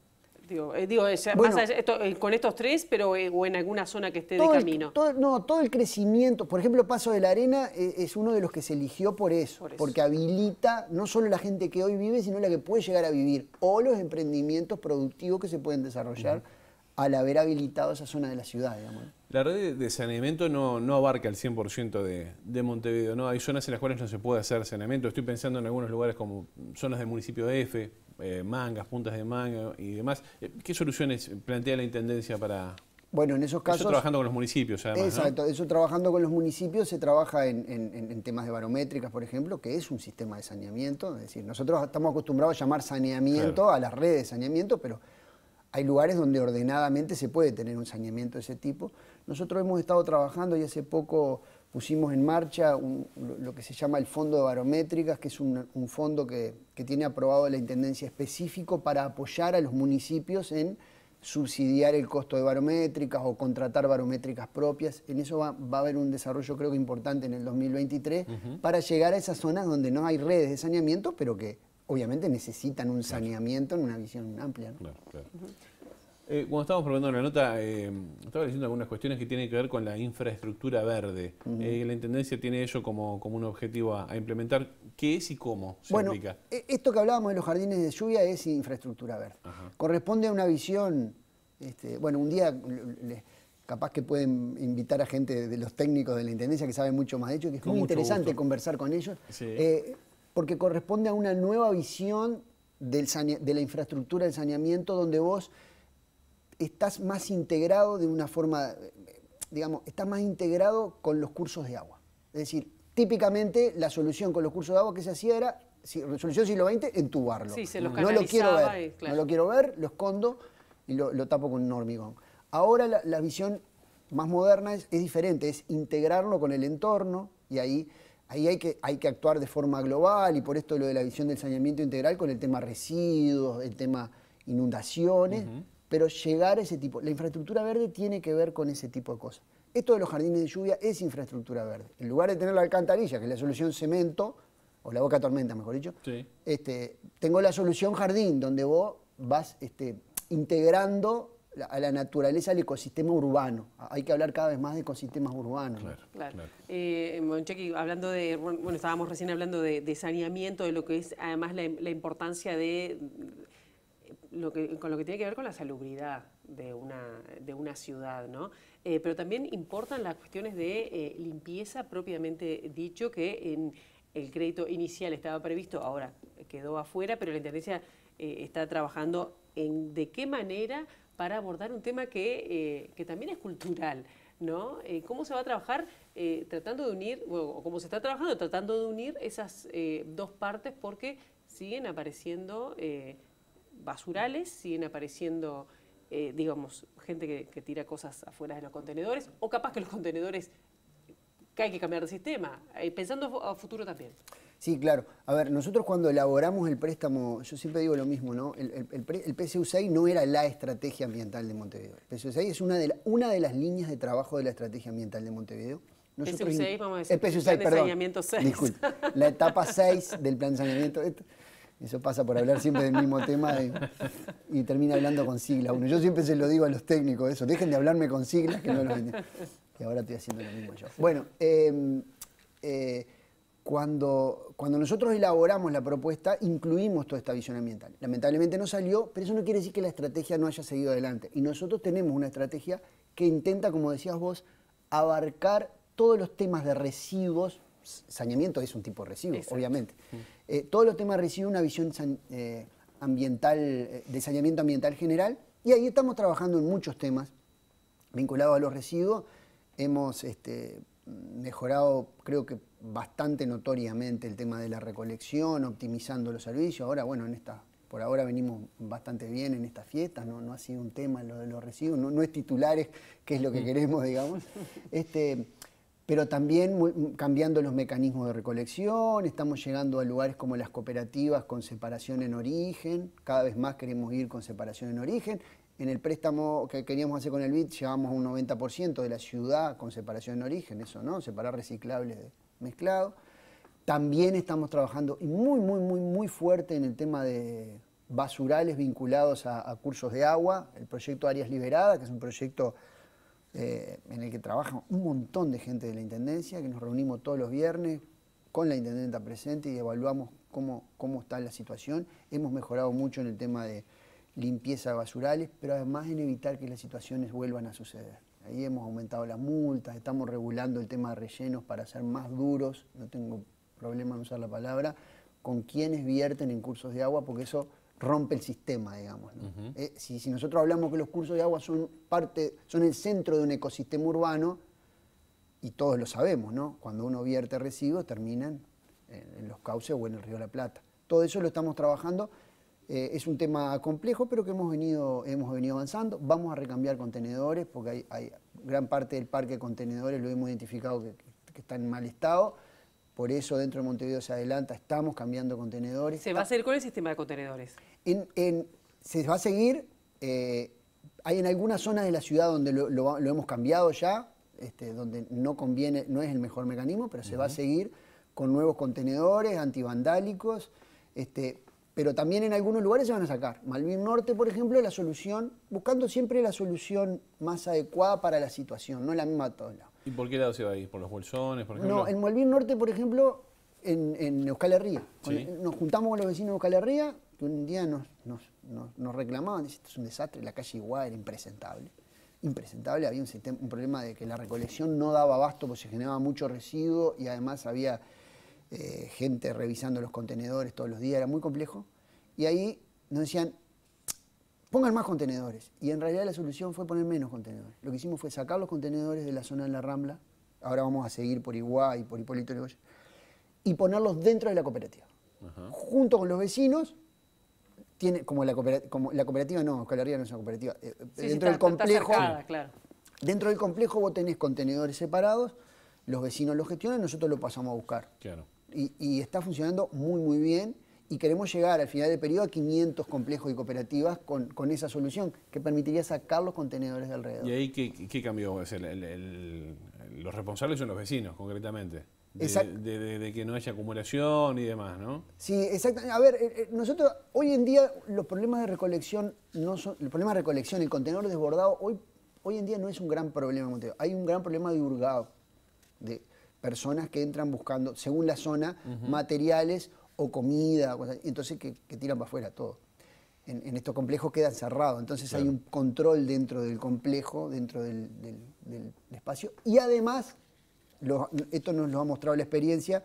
S3: Bueno, con estos tres, pero o en alguna zona que esté de camino.
S5: Todo el crecimiento, por ejemplo, Paso de la Arena es uno de los que se eligió por eso, porque habilita no solo la gente que hoy vive, sino la que puede llegar a vivir, o los emprendimientos productivos que se pueden desarrollar al haber habilitado esa zona de la ciudad, digamos.
S2: La red de saneamiento no abarca el 100% de Montevideo, ¿no? Hay zonas en las cuales no se puede hacer saneamiento. Estoy pensando en algunos lugares como zonas del municipio de F, Mangas, Puntas de Manga y demás. ¿Qué soluciones plantea la Intendencia para...?
S5: Bueno, en esos casos...
S2: Eso trabajando con los municipios, además,
S5: exacto,
S2: ¿no?
S5: Eso trabajando con los municipios se trabaja en temas de barométricas, por ejemplo, que es un sistema de saneamiento. Es decir, nosotros estamos acostumbrados a llamar saneamiento a las redes de saneamiento, pero hay lugares donde ordenadamente se puede tener un saneamiento de ese tipo. Nosotros hemos estado trabajando y hace poco pusimos en marcha lo que se llama el Fondo de Barométricas, que es un fondo que tiene aprobado la Intendencia específico para apoyar a los municipios en subsidiar el costo de barométricas o contratar barométricas propias. En eso va a haber un desarrollo creo que importante en el 2023 para llegar a esas zonas donde no hay redes de saneamiento, pero que obviamente necesitan un saneamiento en una visión amplia, ¿no?
S2: Claro. Cuando estábamos probando la nota, estaba diciendo algunas cuestiones que tienen que ver con la infraestructura verde. La Intendencia tiene ello como un objetivo a implementar. ¿Qué es y cómo se aplica?
S5: Esto que hablábamos de los jardines de lluvia es infraestructura verde. Corresponde a una visión, un día capaz que pueden invitar a gente de los técnicos de la Intendencia que saben mucho más de ello, que es muy interesante conversar con ellos, porque corresponde a una nueva visión de la infraestructura del saneamiento donde vos estás más integrado de una forma, digamos, estás más integrado con los cursos de agua. Es decir, típicamente la solución con los cursos de agua que se hacía era, solución siglo XX, entubarlo.
S3: Sí, se lo
S5: no lo quiero ver,
S3: claro.
S5: no lo quiero ver, lo escondo y lo tapo con un hormigón. Ahora la visión más moderna es diferente, es integrarlo con el entorno y ahí hay que actuar de forma global y por esto lo de la visión del saneamiento integral con el tema residuos, el tema inundaciones, pero llegar a ese tipo. La infraestructura verde tiene que ver con ese tipo de cosas. Esto de los jardines de lluvia es infraestructura verde. En lugar de tener la alcantarilla, que es la solución cemento, o la boca tormenta, mejor dicho, tengo la solución jardín, donde vos vas integrando a la naturaleza al ecosistema urbano. Hay que hablar cada vez más de ecosistemas urbanos.
S3: Claro. Monchequi, hablando estábamos recién hablando de saneamiento, de lo que es además la importancia de con lo que tiene que ver con la salubridad de una ciudad, ¿no? Pero también importan las cuestiones de limpieza propiamente dicho, que en el crédito inicial estaba previsto, ahora quedó afuera, pero la Intendencia está trabajando en de qué manera para abordar un tema que también es cultural, ¿no? ¿Cómo se va a trabajar tratando de unir, o cómo se está trabajando tratando de unir esas dos partes, porque siguen apareciendo basurales, siguen apareciendo, gente que tira cosas afuera de los contenedores, o capaz que los contenedores que hay que cambiar de sistema, pensando a futuro también.
S5: Sí, claro. A ver, nosotros cuando elaboramos el préstamo, yo siempre digo lo mismo, ¿no? El PSU6 no era la estrategia ambiental de Montevideo. El PSU6 es una de las líneas de trabajo de la estrategia ambiental de Montevideo.
S3: PSU6, vamos a decir,
S5: el PSU6, perdón.
S3: Saneamiento 6.
S5: Disculpe, la etapa 6 del plan de saneamiento. Eso pasa por hablar siempre del mismo tema y termina hablando con siglas. Yo siempre se lo digo a los técnicos, eso, dejen de hablarme con siglas, que no lo entienden. Y ahora estoy haciendo lo mismo yo. Bueno, cuando nosotros elaboramos la propuesta, incluimos toda esta visión ambiental. Lamentablemente no salió, pero eso no quiere decir que la estrategia no haya seguido adelante. Y nosotros tenemos una estrategia que intenta, como decías vos, abarcar todos los temas de residuos. Saneamiento es un tipo de residuo, obviamente. Todos los temas de residuos, una visión ambiental, de saneamiento ambiental general, y ahí estamos trabajando en muchos temas vinculados a los residuos. Hemos mejorado, creo que bastante notoriamente, el tema de la recolección, optimizando los servicios. Ahora, bueno, por ahora venimos bastante bien en estas fiestas, no ha sido un tema lo de los residuos, no es titulares, que es lo que queremos, digamos. Pero también cambiando los mecanismos de recolección, estamos llegando a lugares como las cooperativas con separación en origen, cada vez más queremos ir con separación en origen. En el préstamo que queríamos hacer con el BID llegamos a un 90% de la ciudad con separación en origen, eso no, separar reciclables de mezclado. También estamos trabajando muy fuerte en el tema de basurales vinculados a cursos de agua, el proyecto Áreas Liberadas, que es un proyecto en el que trabaja un montón de gente de la Intendencia, que nos reunimos todos los viernes con la Intendenta presente y evaluamos cómo está la situación. Hemos mejorado mucho en el tema de limpieza de basurales, pero además en evitar que las situaciones vuelvan a suceder. Ahí hemos aumentado las multas, estamos regulando el tema de rellenos para ser más duros, no tengo problema en usar la palabra, con quienes vierten en cursos de agua, porque eso rompe el sistema, digamos, ¿no? Si nosotros hablamos que los cursos de agua son el centro de un ecosistema urbano, y todos lo sabemos, ¿no? Cuando uno vierte residuos terminan en los cauces o en el río de la Plata. Todo eso lo estamos trabajando. Es un tema complejo, pero que hemos venido avanzando. Vamos a recambiar contenedores, porque hay gran parte del parque de contenedores lo hemos identificado que está en mal estado. Por eso dentro de Montevideo Se Adelanta estamos cambiando contenedores.
S3: ¿Se va a hacer con el sistema de contenedores?
S5: Se va a seguir. Hay en algunas zonas de la ciudad donde lo hemos cambiado ya, donde no conviene, no es el mejor mecanismo, pero se va a seguir con nuevos contenedores antivandálicos. Pero también en algunos lugares se van a sacar. Malvin Norte, por ejemplo, la solución, buscando siempre la solución más adecuada para la situación, no la misma a todos lados.
S2: ¿Y por qué lado se va a ir? ¿Por los bolsones, por ejemplo?
S5: No, en Malvin Norte, por ejemplo, en Euskal Herria.
S2: Sí.
S5: Nos juntamos con los vecinos de Euskal Herria, que un día nos reclamaban, esto es un desastre, la calle Iguá era impresentable. Impresentable, había un problema de que la recolección no daba abasto porque se generaba mucho residuo y además había gente revisando los contenedores todos los días, era muy complejo. Y ahí nos decían, pongan más contenedores. Y en realidad la solución fue poner menos contenedores. Lo que hicimos fue sacar los contenedores de la zona de la Rambla, ahora vamos a seguir por Iguá y por Hipólito Yrigoyen, y ponerlos dentro de la cooperativa. Junto con los vecinos, como la cooperativa no, Euskal Herria no es una cooperativa, dentro del complejo,
S3: claro.
S5: Dentro del complejo vos tenés contenedores separados, los vecinos los gestionan y nosotros los pasamos a buscar.
S2: Claro.
S5: Y está funcionando muy, muy bien. Y queremos llegar al final del periodo a 500 complejos y cooperativas con esa solución, que permitiría sacar los contenedores de alrededor.
S2: ¿Y ahí qué cambió? Los responsables son los vecinos, concretamente. De que no haya acumulación y demás, ¿no?
S5: Sí, exactamente. A ver, nosotros hoy en día los problemas de recolección no son. El problema de recolección, el contenedor desbordado, hoy en día no es un gran problema en Montevideo. Hay un gran problema de hurgado, de personas que entran buscando, según la zona, materiales o comida, entonces que tiran para afuera todo. En estos complejos quedan cerrados, entonces hay un control dentro del complejo, dentro del espacio, y además, esto nos lo ha mostrado la experiencia,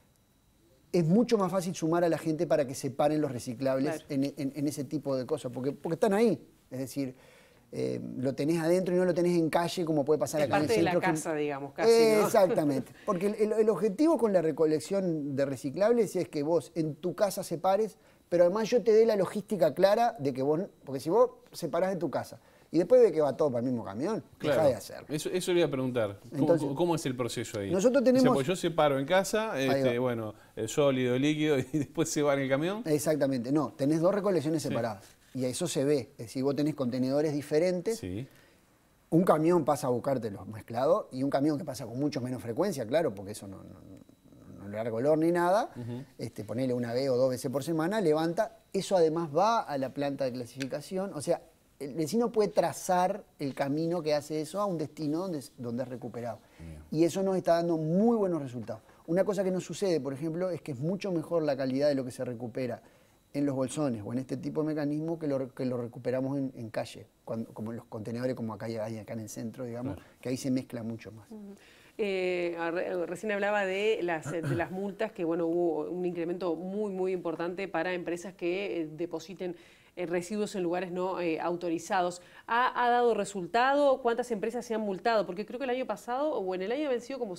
S5: es mucho más fácil sumar a la gente para que separen los reciclables en ese tipo de cosas, porque están ahí, es decir, lo tenés adentro y no lo tenés en calle como puede pasar acá en el centro.
S3: Es parte de la casa, digamos, casi, ¿no?
S5: Exactamente, porque el objetivo con la recolección de reciclables es que vos en tu casa separes, pero además yo te dé la logística clara de que vos, porque si vos separás de tu casa y después de que va todo para el mismo camión, dejá de hacerlo.
S2: Eso le iba a preguntar.
S5: Entonces,
S2: ¿Cómo es el proceso ahí?
S5: Nosotros tenemos...
S2: O sea, pues yo separo en casa, el sólido, el líquido, y después se va en el camión.
S5: Exactamente, no, tenés dos recolecciones separadas. Y eso se ve, es decir, vos tenés contenedores diferentes, un camión pasa a buscarte los mezclados y un camión que pasa con mucho menos frecuencia, claro, porque eso no larga olor ni nada, ponele una vez o 2 veces por semana, levanta, eso además va a la planta de clasificación, o sea, el vecino puede trazar el camino que hace eso a un destino donde es recuperado. Y eso nos está dando muy buenos resultados. Una cosa que nos sucede, por ejemplo, es que es mucho mejor la calidad de lo que se recupera en los bolsones o en este tipo de mecanismo que lo recuperamos en calle, como en los contenedores como acá en el centro, digamos, que ahí se mezcla mucho más.
S3: Recién hablaba de las multas, que bueno, hubo un incremento muy importante para empresas que depositen residuos en lugares no autorizados. ¿Ha dado resultado? ¿Cuántas empresas se han multado? Porque creo que el año pasado o en el año vencido como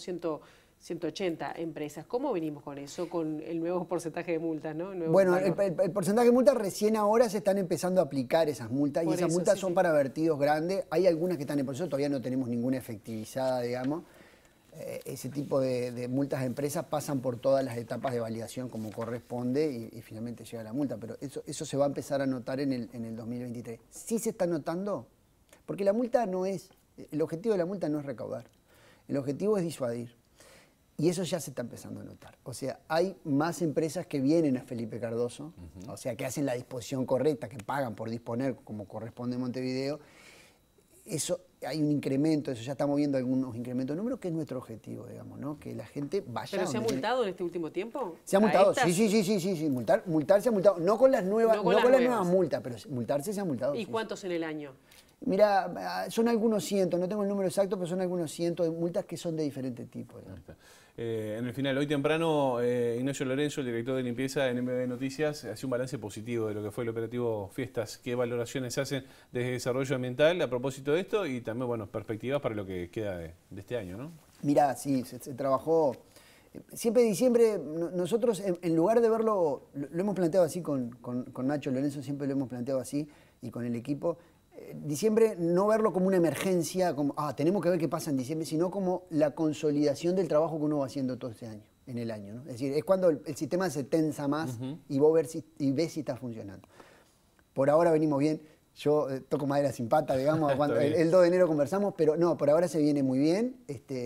S3: 180 empresas. ¿Cómo venimos con eso, con el nuevo porcentaje de multas, ¿no?
S5: Bueno, el porcentaje de multas recién ahora se están empezando a aplicar esas multas, y esas multas son para vertidos grandes. Hay algunas que están en proceso, todavía no tenemos ninguna efectivizada, digamos. Ese tipo de multas de empresas pasan por todas las etapas de validación como corresponde y finalmente llega la multa, pero eso se va a empezar a notar en el 2023. Sí se está notando, porque la multa no es, el objetivo de la multa no es recaudar, el objetivo es disuadir. Y eso ya se está empezando a notar. O sea, hay más empresas que vienen a Felipe Cardoso, o sea, que hacen la disposición correcta, que pagan por disponer como corresponde en Montevideo. Eso, hay un incremento, eso ya estamos viendo algunos incrementos de números, que es nuestro objetivo, digamos, ¿no? Que la gente vaya.
S3: ¿Pero se ha multado en este último tiempo?
S5: Se ha multado, sí. Multar se ha multado. No con las nuevas, no con las nuevas multas, pero multarse se ha multado.
S3: ¿Y cuántos en el año?
S5: Mira, son algunos cientos, no tengo el número exacto, pero son algunos cientos de multas que son de diferente tipo.
S2: En el final, hoy temprano, Ignacio Lorenzo, el director de limpieza en MB Noticias, hace un balance positivo de lo que fue el operativo Fiestas. ¿Qué valoraciones hacen desde desarrollo ambiental a propósito de esto? Y también, bueno, perspectivas para lo que queda de este año, ¿no?
S5: Mira, sí, se trabajó. Siempre diciembre, nosotros en lugar de verlo, lo hemos planteado así con Nacho Lorenzo, siempre lo hemos planteado así, y con el equipo. Diciembre, no verlo como una emergencia, como, tenemos que ver qué pasa en diciembre, sino como la consolidación del trabajo que uno va haciendo todo este año, en el año, ¿no? Es decir, es cuando el sistema se tensa más y vos ves si está funcionando. Por ahora venimos bien. Yo toco madera sin pata, digamos, cuando el 2 de enero conversamos, pero no, por ahora se viene muy bien.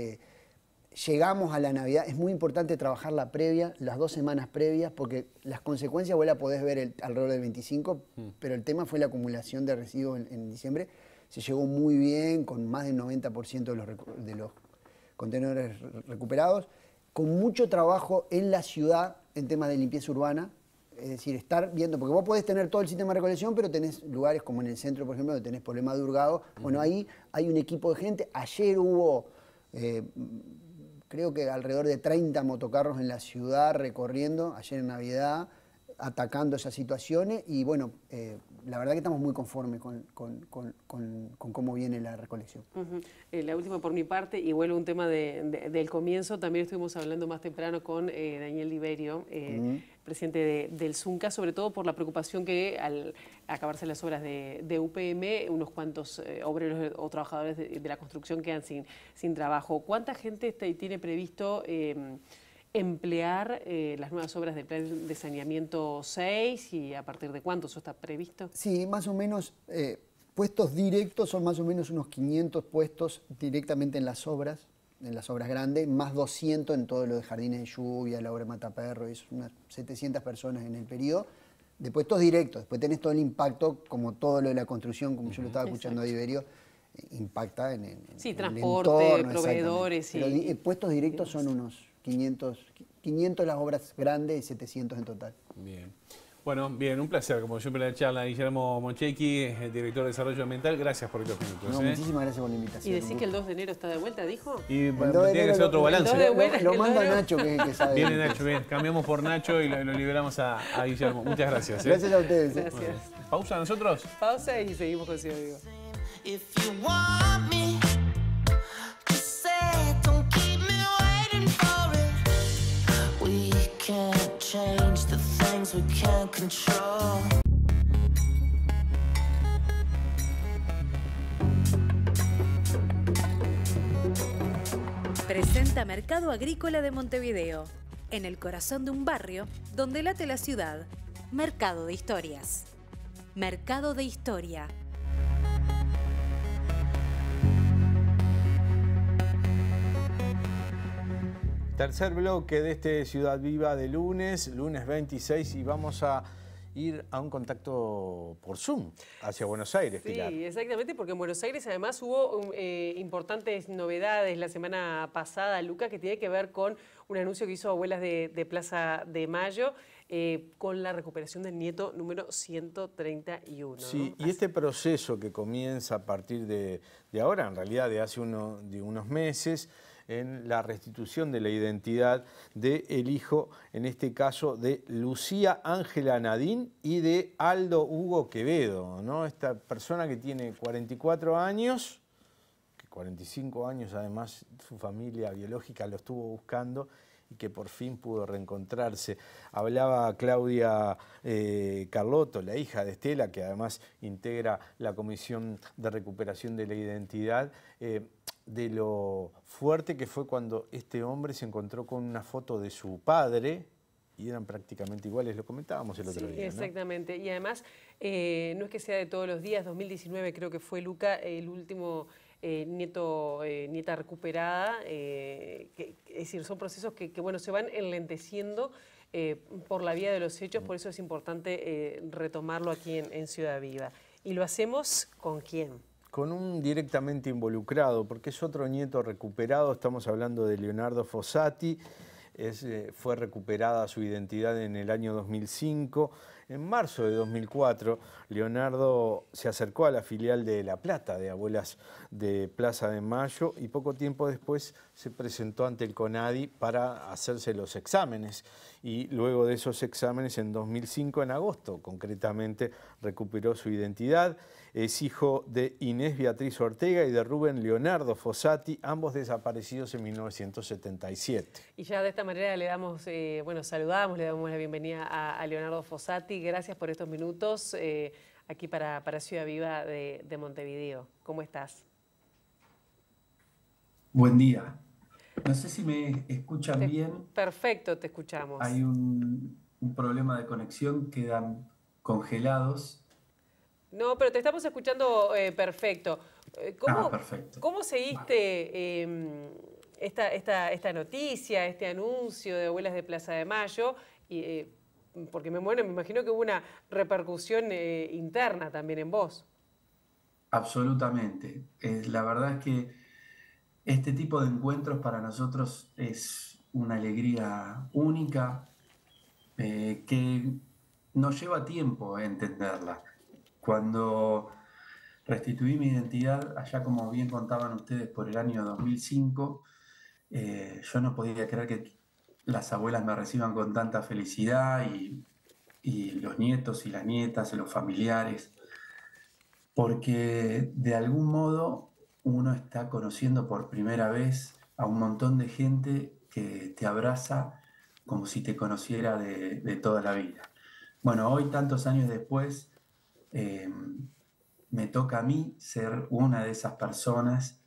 S5: Llegamos a la Navidad, es muy importante trabajar la previa, las 2 semanas previas, porque las consecuencias vos las podés ver alrededor del 25, pero el tema fue la acumulación de residuos en diciembre. Se llegó muy bien, con más del 90% de los contenedores recuperados, con mucho trabajo en la ciudad en temas de limpieza urbana. Es decir, estar viendo, porque vos podés tener todo el sistema de recolección, pero tenés lugares como en el centro, por ejemplo, donde tenés problemas de hurgado. Bueno, ahí hay un equipo de gente. Ayer hubo, creo que alrededor de 30 motocarros en la ciudad recorriendo, ayer en Navidad, atacando esas situaciones. Y bueno, la verdad que estamos muy conformes con cómo viene la recolección.
S3: La última por mi parte, y vuelvo a un tema del comienzo, también estuvimos hablando más temprano con Daniel Liberio, presidente del Zunca, sobre todo por la preocupación que al acabarse las obras de UPM, unos cuantos obreros o trabajadores de la construcción quedan sin trabajo. ¿Cuánta gente tiene previsto emplear las nuevas obras del plan de saneamiento 6 y a partir de cuánto eso está previsto?
S5: Sí, más o menos, puestos directos son más o menos unos 500 puestos directamente en las obras grandes, más 200 en todo lo de jardines de lluvia, la obra de Mataperro, es unas 700 personas en el periodo, de puestos directos. Después tenés todo el impacto, como todo lo de la construcción, como yo lo estaba escuchando a Iberio, impacta en
S3: transporte,
S5: el entorno,
S3: proveedores.
S5: Pero puestos directos son unos 500 las obras grandes y 700 en total.
S2: Bien. Bueno, bien, un placer, como siempre, la charla. Guillermo Monchecchi, director de Desarrollo Ambiental, gracias por estos minutos.
S5: Muchísimas gracias por la invitación.
S3: ¿Y decís que el 2 de enero está de vuelta, dijo?
S2: Y tiene que hacer otro balance.
S5: Lo manda Nacho, que sabe.
S2: Viene Nacho, bien. Cambiamos por Nacho y lo liberamos a Guillermo. Muchas gracias.
S5: Gracias a ustedes.
S3: Gracias.
S2: ¿Pausa nosotros?
S3: Pausa y seguimos con Ciudad Viva.
S6: Change the things we can't control.
S7: Presenta Mercado Agrícola de Montevideo, en el corazón de un barrio donde late la ciudad. Mercado de Historias. Mercado de Historia.
S1: Tercer bloque de este Ciudad Viva de lunes 26, y vamos a ir a un contacto por Zoom hacia Buenos Aires, Pilar.
S3: Sí, exactamente, porque en Buenos Aires además hubo importantes novedades la semana pasada, Luca, que tiene que ver con un anuncio que hizo Abuelas de Plaza de Mayo, con la recuperación del nieto número 131.
S1: Sí,
S3: ¿no?
S1: y este proceso que comienza a partir de ahora, en realidad de hace unos meses, en la restitución de la identidad del hijo, en este caso de Lucía Ángela Nadín y de Aldo Hugo Quevedo, ¿no? Esta persona que tiene 44 años, que 45 años además su familia biológica lo estuvo buscando y que por fin pudo reencontrarse. Hablaba Claudia Carlotto, la hija de Estela, que además integra la Comisión de Recuperación de la Identidad, de lo fuerte que fue cuando este hombre se encontró con una foto de su padre y eran prácticamente iguales, lo comentábamos el otro día, ¿no?
S3: Exactamente, y además no es que sea de todos los días, 2019 creo que fue, Luca, el último nieta recuperada. Es decir, son procesos que bueno, se van enlenteciendo por la vía de los hechos, por eso es importante retomarlo aquí en Ciudad Viva. ¿Y lo hacemos con quién?
S1: Con un directamente involucrado, porque es otro nieto recuperado. Estamos hablando de Leonardo Fossati. Fue recuperada su identidad en el año 2005. En marzo de 2004, Leonardo se acercó a la filial de La Plata, de Abuelas de Plaza de Mayo, y poco tiempo después se presentó ante el CONADI para hacerse los exámenes. Y luego de esos exámenes, en 2005, en agosto, concretamente, recuperó su identidad. Es hijo de Inés Beatriz Ortega y de Rubén Leonardo Fossati, ambos desaparecidos en 1977.
S3: Y ya de esta manera le damos, saludamos, le damos la bienvenida a Leonardo Fossati. Gracias por estos minutos aquí para Ciudad Viva de Montevideo. ¿Cómo estás?
S8: Buen día. No sé si me escuchan bien.
S3: Perfecto, te escuchamos.
S8: Hay un problema de conexión, quedan congelados.
S3: No, pero te estamos escuchando perfecto.
S8: Perfecto.
S3: ¿Cómo seguiste esta noticia, este anuncio de Abuelas de Plaza de Mayo? Porque me imagino que hubo una repercusión interna también en vos.
S8: Absolutamente. La verdad es que este tipo de encuentros para nosotros es una alegría única que nos lleva tiempo entenderla. Cuando restituí mi identidad, allá como bien contaban ustedes, por el año 2005, yo no podía creer que las abuelas me reciban con tanta felicidad y los nietos y las nietas, los familiares, porque de algún modo uno está conociendo por primera vez a un montón de gente que te abraza como si te conociera de toda la vida. Bueno, hoy, tantos años después, me toca a mí ser una de esas personas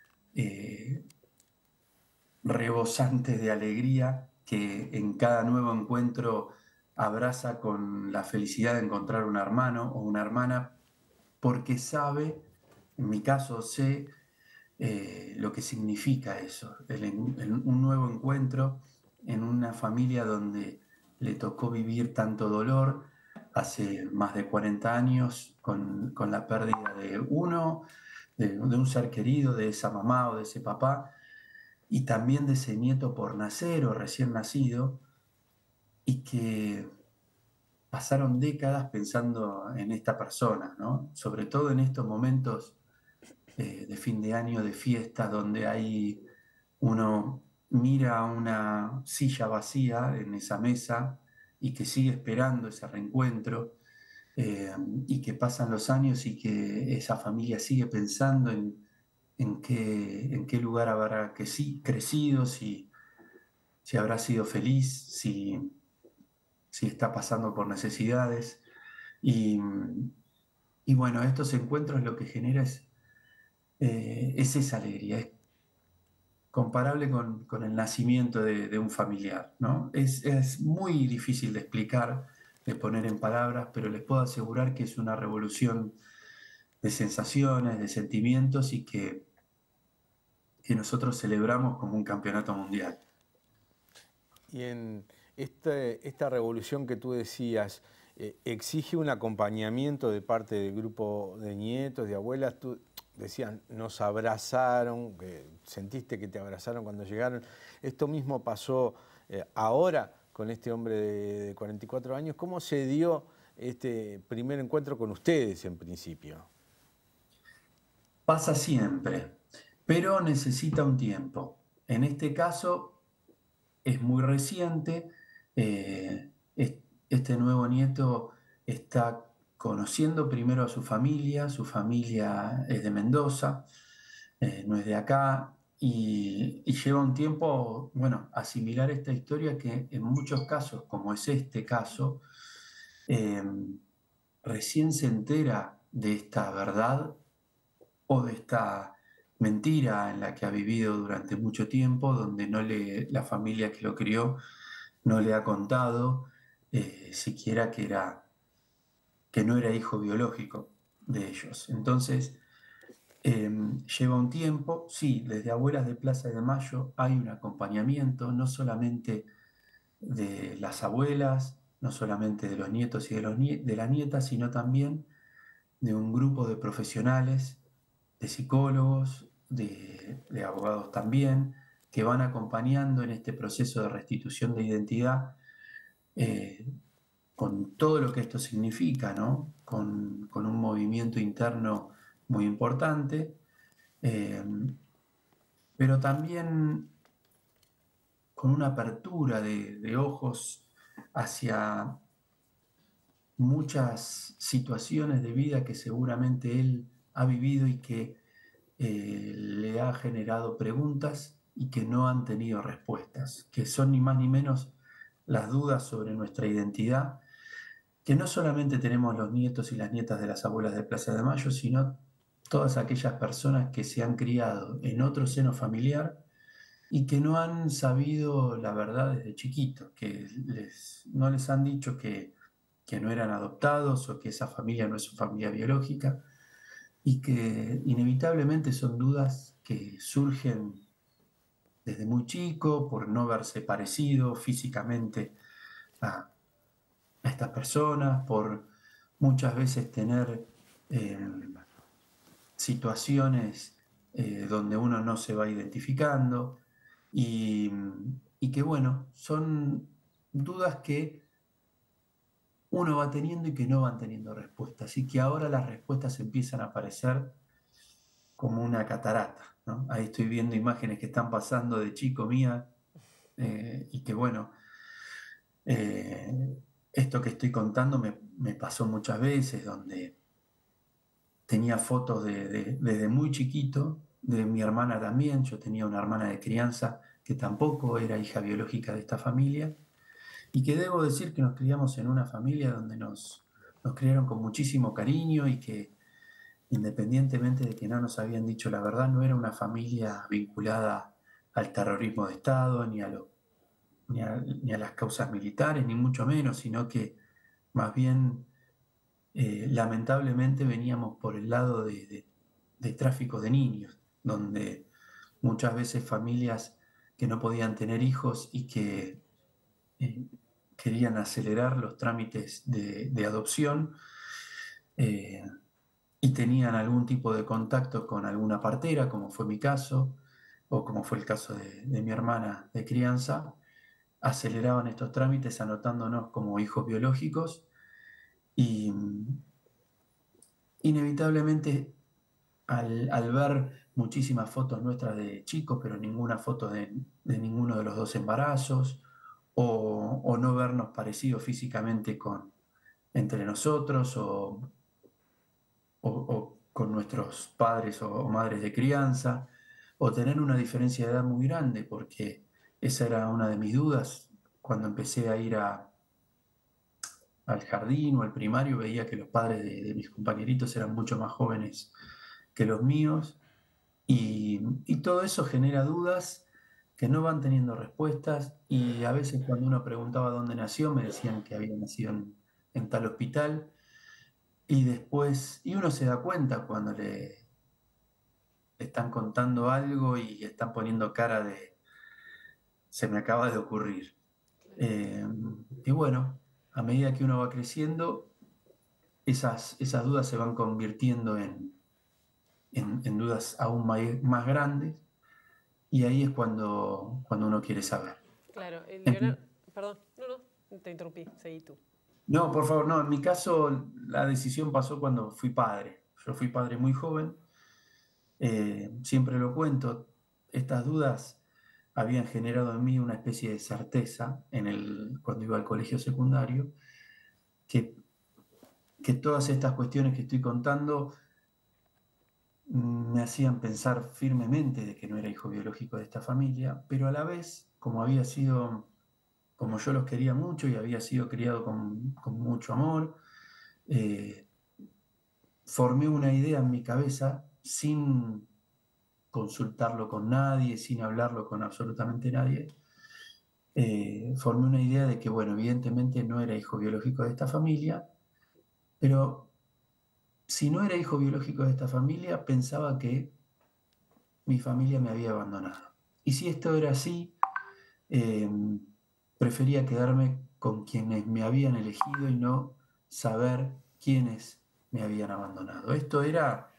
S8: rebosantes de alegría que en cada nuevo encuentro abraza con la felicidad de encontrar un hermano o una hermana, porque sabe, en mi caso sé, lo que significa eso, un nuevo encuentro en una familia donde le tocó vivir tanto dolor hace más de 40 años con la pérdida de un ser querido, de esa mamá o de ese papá, y también de ese nieto por nacer o recién nacido, y que pasaron décadas pensando en esta persona, ¿no? Sobre todo en estos momentos de fin de año, de fiesta, donde uno mira una silla vacía en esa mesa y que sigue esperando ese reencuentro, y que pasan los años y que esa familia sigue pensando en qué lugar habrá crecido, si habrá sido feliz, si está pasando por necesidades. Y bueno, estos encuentros lo que genera es esa alegría, es comparable con el nacimiento de un familiar, ¿no? Es muy difícil de explicar, de poner en palabras, pero les puedo asegurar que es una revolución de sensaciones, de sentimientos, y que nosotros celebramos como un campeonato mundial.
S1: Y en esta revolución que tú decías, ¿exige un acompañamiento de parte del grupo de nietos, de abuelas? Tú decías, nos abrazaron, sentiste que te abrazaron cuando llegaron. Esto mismo pasó ahora con este hombre de 44 años. ¿Cómo se dio este primer encuentro con ustedes en principio?
S8: Pasa siempre, pero necesita un tiempo. En este caso es muy reciente. Este nuevo nieto está conociendo primero a su familia es de Mendoza, no es de acá, y lleva un tiempo, asimilar esta historia que en muchos casos, como es este caso, recién se entera de esta verdad o de esta mentira en la que ha vivido durante mucho tiempo, donde la familia que lo crió no le ha contado siquiera que no era hijo biológico de ellos. Entonces, Lleva un tiempo, sí, desde Abuelas de Plaza de Mayo hay un acompañamiento, no solamente de las abuelas, no solamente de los nietos y de las nietas, sino también de un grupo de profesionales, de psicólogos, de abogados también, que van acompañando en este proceso de restitución de identidad, con todo lo que esto significa, ¿no? Con un movimiento interno muy importante, pero también con una apertura de ojos hacia muchas situaciones de vida que seguramente él ha vivido y que le ha generado preguntas y que no han tenido respuestas, que son ni más ni menos las dudas sobre nuestra identidad, que no solamente tenemos los nietos y las nietas de las abuelas de Plaza de Mayo, sino todas aquellas personas que se han criado en otro seno familiar y que no han sabido la verdad desde chiquitos, que no les han dicho que no eran adoptados o que esa familia no es su familia biológica, y que inevitablemente son dudas que surgen desde muy chico por no verse parecido físicamente a estas personas, por muchas veces tener situaciones donde uno no se va identificando y que bueno, son dudas que uno va teniendo y que no van teniendo respuestas, y que ahora las respuestas empiezan a aparecer como una catarata, ¿no? Ahí estoy viendo imágenes que están pasando de chico mía, y que bueno, esto que estoy contando me pasó muchas veces, donde tenía fotos desde muy chiquito, de mi hermana también. Yo tenía una hermana de crianza que tampoco era hija biológica de esta familia, y que debo decir que nos criamos en una familia donde nos criaron con muchísimo cariño, y que independientemente de que no nos habían dicho la verdad, no era una familia vinculada al terrorismo de Estado, ni a las causas militares, ni mucho menos, sino que más bien, lamentablemente, veníamos por el lado de tráfico de niños, donde muchas veces familias que no podían tener hijos y que querían acelerar los trámites de adopción, y tenían algún tipo de contacto con alguna partera, como fue mi caso, o como fue el caso de mi hermana de crianza, aceleraban estos trámites anotándonos como hijos biológicos, y inevitablemente al ver muchísimas fotos nuestras de chicos, pero ninguna foto de ninguno de los dos embarazos, o no vernos parecidos físicamente entre nosotros, o con nuestros padres o madres de crianza, o tener una diferencia de edad muy grande, porque esa era una de mis dudas. Cuando empecé a ir al jardín o al primario, veía que los padres de mis compañeritos eran mucho más jóvenes que los míos, y todo eso genera dudas que no van teniendo respuestas, y a veces cuando uno preguntaba dónde nació, me decían que había nacido en tal hospital, y después, y uno se da cuenta cuando le están contando algo y están poniendo cara de se me acaba de ocurrir. Y bueno, a medida que uno va creciendo, esas dudas se van convirtiendo en dudas aún más grandes, y ahí es cuando uno quiere saber.
S3: Claro, Leonardo, perdón, no, te interrumpí, seguí tú.
S8: No, por favor, no, en mi caso la decisión pasó cuando fui padre. Yo fui padre muy joven, siempre lo cuento, estas dudas habían generado en mí una especie de certeza cuando iba al colegio secundario, que todas estas cuestiones que estoy contando me hacían pensar firmemente de que no era hijo biológico de esta familia, pero a la vez, como yo los quería mucho y había sido criado con mucho amor, formé una idea en mi cabeza sin consultarlo con nadie, sin hablarlo con absolutamente nadie. Formé una idea de que, bueno, evidentemente no era hijo biológico de esta familia, pero si no era hijo biológico de esta familia, pensaba que mi familia me había abandonado. Y si esto era así, prefería quedarme con quienes me habían elegido y no saber quiénes me habían abandonado. Esto era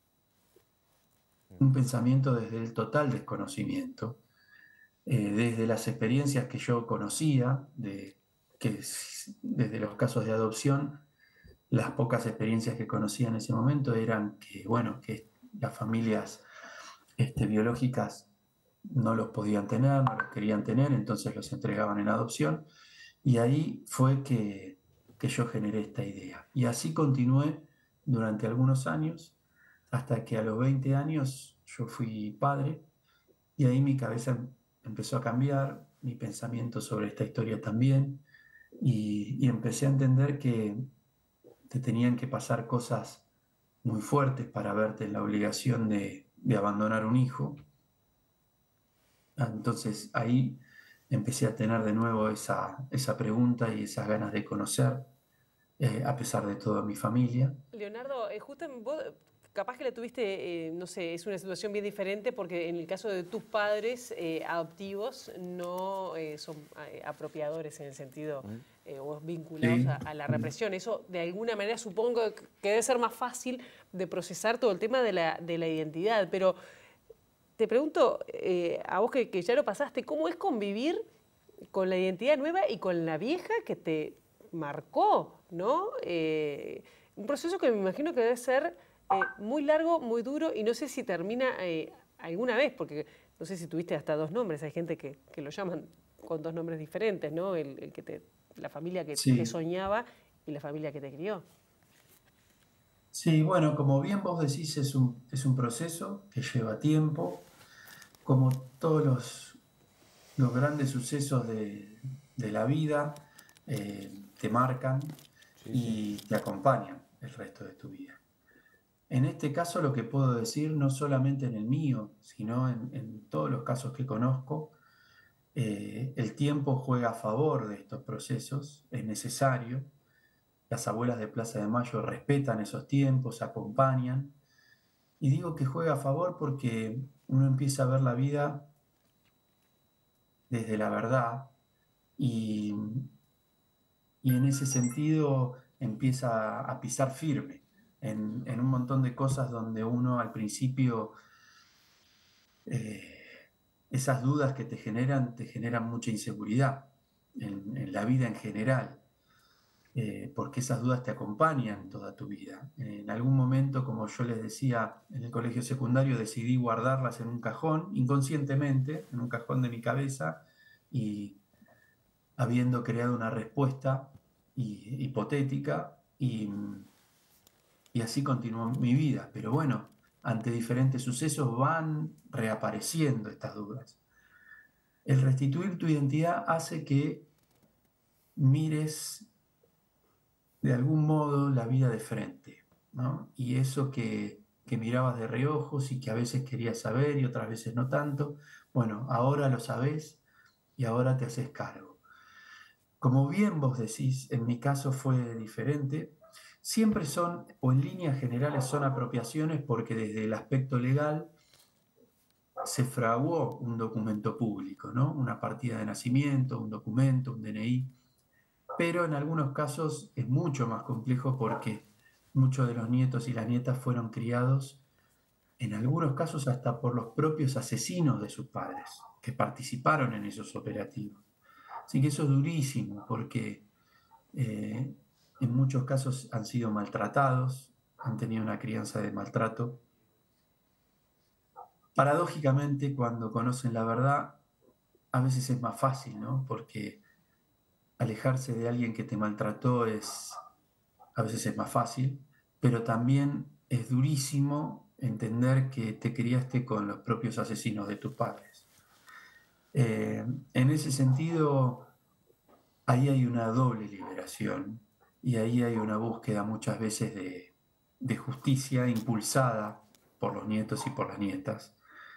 S8: un pensamiento desde el total desconocimiento, desde las experiencias que yo conocía, desde los casos de adopción, las pocas experiencias que conocía en ese momento eran que, bueno, que las familias biológicas no los podían tener, no los querían tener, entonces los entregaban en adopción. Y ahí fue que yo generé esta idea. Y así continué durante algunos años, hasta que a los 20 años yo fui padre, y ahí mi cabeza empezó a cambiar, mi pensamiento sobre esta historia también, y empecé a entender que te tenían que pasar cosas muy fuertes para verte en la obligación de abandonar un hijo. Entonces ahí empecé a tener de nuevo esa pregunta y esas ganas de conocer, a pesar de toda mi familia.
S3: Leonardo, justamente vos capaz que la tuviste, no sé, es una situación bien diferente porque en el caso de tus padres adoptivos no son apropiadores en el sentido o vinculados a la represión. Eso de alguna manera supongo que debe ser más fácil de procesar todo el tema de la identidad, pero te pregunto, a vos que ya lo pasaste, ¿cómo es convivir con la identidad nueva y con la vieja que te marcó, ¿no? Un proceso que me imagino que debe ser muy largo, muy duro, y no sé si termina alguna vez, porque no sé si tuviste hasta 2 nombres, hay gente que lo llaman con 2 nombres diferentes, ¿no? La familia que
S8: Sí.
S3: te soñaba y la familia que te crió.
S8: Sí, bueno, como bien vos decís, es un proceso que lleva tiempo, como todos los grandes sucesos de la vida, te marcan y te acompañan el resto de tu vida. En este caso, lo que puedo decir, no solamente en el mío, sino en todos los casos que conozco, el tiempo juega a favor de estos procesos, es necesario. Las abuelas de Plaza de Mayo respetan esos tiempos, acompañan. Y digo que juega a favor porque uno empieza a ver la vida desde la verdad y en ese sentido empieza a pisar firme en un montón de cosas donde uno al principio, esas dudas que te generan mucha inseguridad en la vida en general. Porque esas dudas te acompañan toda tu vida. En algún momento, como yo les decía, en el colegio secundario decidí guardarlas en un cajón, inconscientemente, en un cajón de mi cabeza, y habiendo creado una respuesta hipotética, y así continuó mi vida. Pero bueno, ante diferentes sucesos van reapareciendo estas dudas. El restituir tu identidad hace que mires de algún modo la vida de frente, ¿no? Y eso que mirabas de reojos y que a veces querías saber y otras veces no tanto, bueno, ahora lo sabés y ahora te haces cargo. Como bien vos decís, en mi caso fue diferente. Siempre son, o en líneas generales son apropiaciones porque desde el aspecto legal se fraguó un documento público, ¿no? Una partida de nacimiento, un documento, un DNI. Pero en algunos casos es mucho más complejo porque muchos de los nietos y las nietas fueron criados, en algunos casos hasta por los propios asesinos de sus padres, que participaron en esos operativos. Así que eso es durísimo porque en muchos casos han sido maltratados, han tenido una crianza de maltrato. Paradójicamente, cuando conocen la verdad, a veces es más fácil, ¿no? Porque alejarse de alguien que te maltrató a veces es más fácil, pero también es durísimo entender que te criaste con los propios asesinos de tus padres. En ese sentido, ahí hay una doble liberación y ahí hay una búsqueda muchas veces de justicia impulsada por los nietos y por las nietas,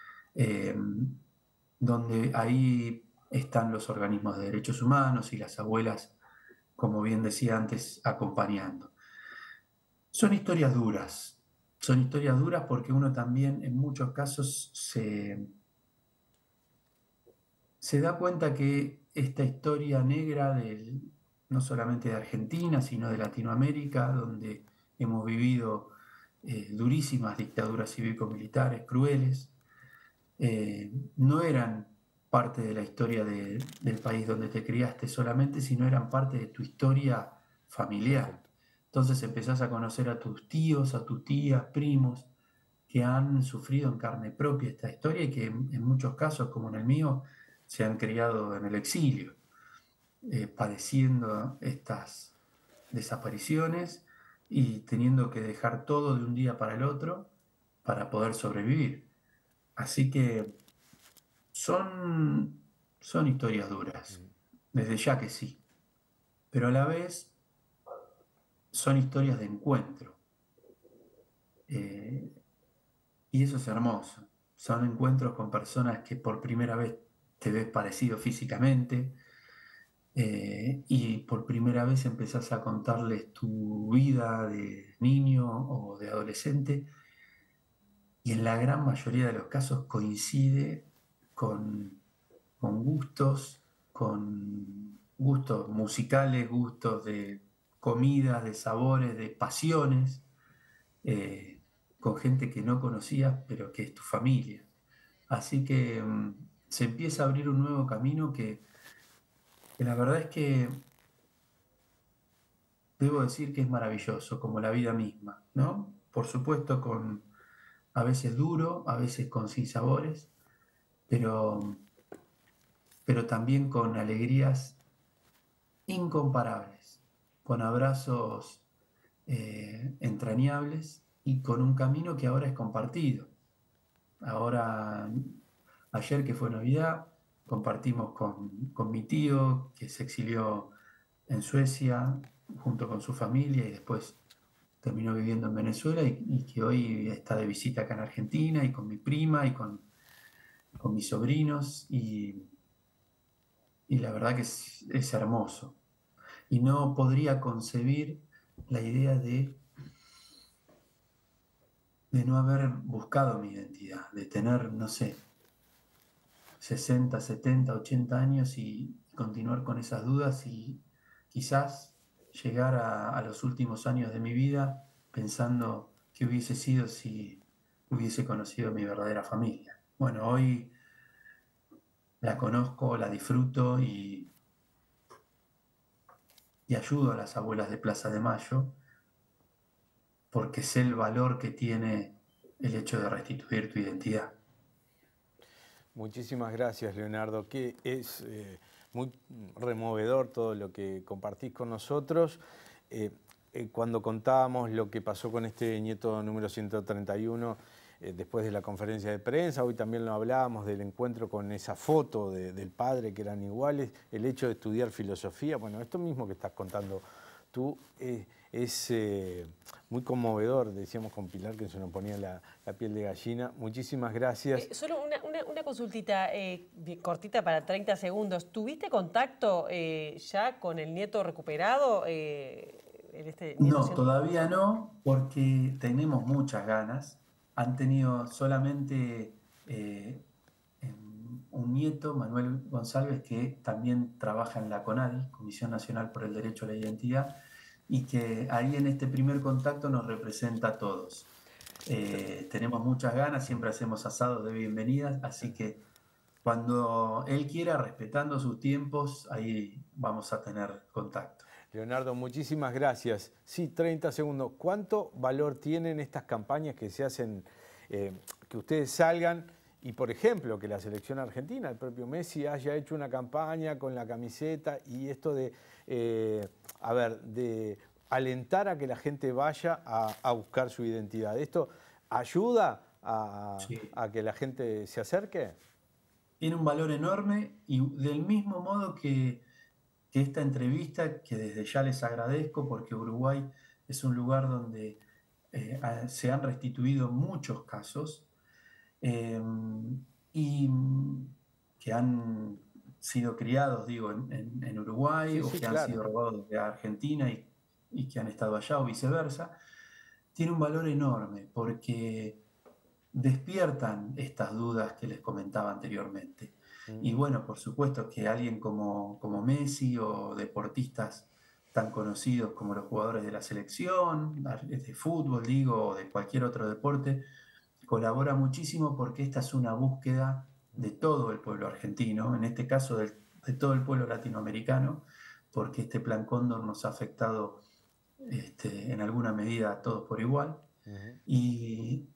S8: donde ahí están los organismos de derechos humanos y las abuelas, como bien decía antes, acompañando. Son historias duras. Son historias duras porque uno también en muchos casos se da cuenta que esta historia negra no solamente de Argentina, sino de Latinoamérica, donde hemos vivido durísimas dictaduras cívico-militares, crueles, no eran parte de la historia del país donde te criaste solamente, sino eran parte de tu historia familiar. Entonces empezás a conocer a tus tíos, a tus tías, primos, que han sufrido en carne propia esta historia y que en muchos casos, como en el mío, se han criado en el exilio, padeciendo estas desapariciones y teniendo que dejar todo de un día para el otro para poder sobrevivir. Así que son historias duras, desde ya que sí, pero a la vez son historias de encuentro. Y eso es hermoso. Son encuentros con personas que por primera vez te ves parecido físicamente y por primera vez empezás a contarles tu vida de niño o de adolescente y en la gran mayoría de los casos coincide con gustos musicales, gustos de comidas, de sabores, de pasiones, con gente que no conocías, pero que es tu familia. Así que se empieza a abrir un nuevo camino que la verdad es que debo decir que es maravilloso, como la vida misma, ¿no? Por supuesto, a veces duro, a veces con sinsabores, pero también con alegrías incomparables, con abrazos entrañables y con un camino que ahora es compartido. Ahora, ayer que fue Navidad, compartimos con mi tío que se exilió en Suecia junto con su familia y después terminó viviendo en Venezuela y que hoy está de visita acá en Argentina y con mi prima y con mis sobrinos y la verdad que es hermoso. Y no podría concebir la idea de no haber buscado mi identidad, de tener, no sé, 60, 70, 80 años y continuar con esas dudas y quizás llegar a los últimos años de mi vida pensando qué hubiese sido si hubiese conocido mi verdadera familia. Bueno, hoy la conozco, la disfruto y ayudo a las abuelas de Plaza de Mayo porque sé el valor que tiene el hecho de restituir tu identidad.
S1: Muchísimas gracias, Leonardo, que es muy removedor todo lo que compartís con nosotros. Cuando contábamos lo que pasó con este nieto número 131, después de la conferencia de prensa, hoy también lo hablábamos del encuentro con esa foto del padre que eran iguales, el hecho de estudiar filosofía, bueno, esto mismo que estás contando tú es muy conmovedor, decíamos con Pilar que se nos ponía la piel de gallina. Muchísimas gracias.
S3: Solo una consultita cortita para 30 segundos. ¿Tuviste contacto ya con el nieto recuperado?
S8: No, todavía no, porque tenemos muchas ganas. Han tenido solamente un nieto, Manuel González, que también trabaja en la CONADI, Comisión Nacional por el Derecho a la Identidad, y que ahí en este primer contacto nos representa a todos. Tenemos muchas ganas, siempre hacemos asados de bienvenidas, así que cuando él quiera, respetando sus tiempos, ahí vamos a tener contacto.
S1: Leonardo, muchísimas gracias. Sí, 30 segundos. ¿Cuánto valor tienen estas campañas que se hacen, que ustedes salgan y, por ejemplo, que la selección argentina, el propio Messi, haya hecho una campaña con la camiseta y esto de, de alentar a que la gente vaya a buscar su identidad? ¿Esto ayuda a que la gente se acerque?
S8: Tiene un valor enorme y del mismo modo que esta entrevista, que desde ya les agradezco porque Uruguay es un lugar donde se han restituido muchos casos y que han sido criados, digo, en Uruguay, sí, o que claro, han sido robados de Argentina y que han estado allá o viceversa. tiene un valor enorme porque despiertan estas dudas que les comentaba anteriormente. Y bueno, por supuesto que alguien como Messi o deportistas tan conocidos como los jugadores de la selección, de fútbol, digo, o de cualquier otro deporte, colabora muchísimo porque esta es una búsqueda de todo el pueblo argentino, en este caso de todo el pueblo latinoamericano, porque este Plan Cóndor nos ha afectado en alguna medida a todos por igual. Y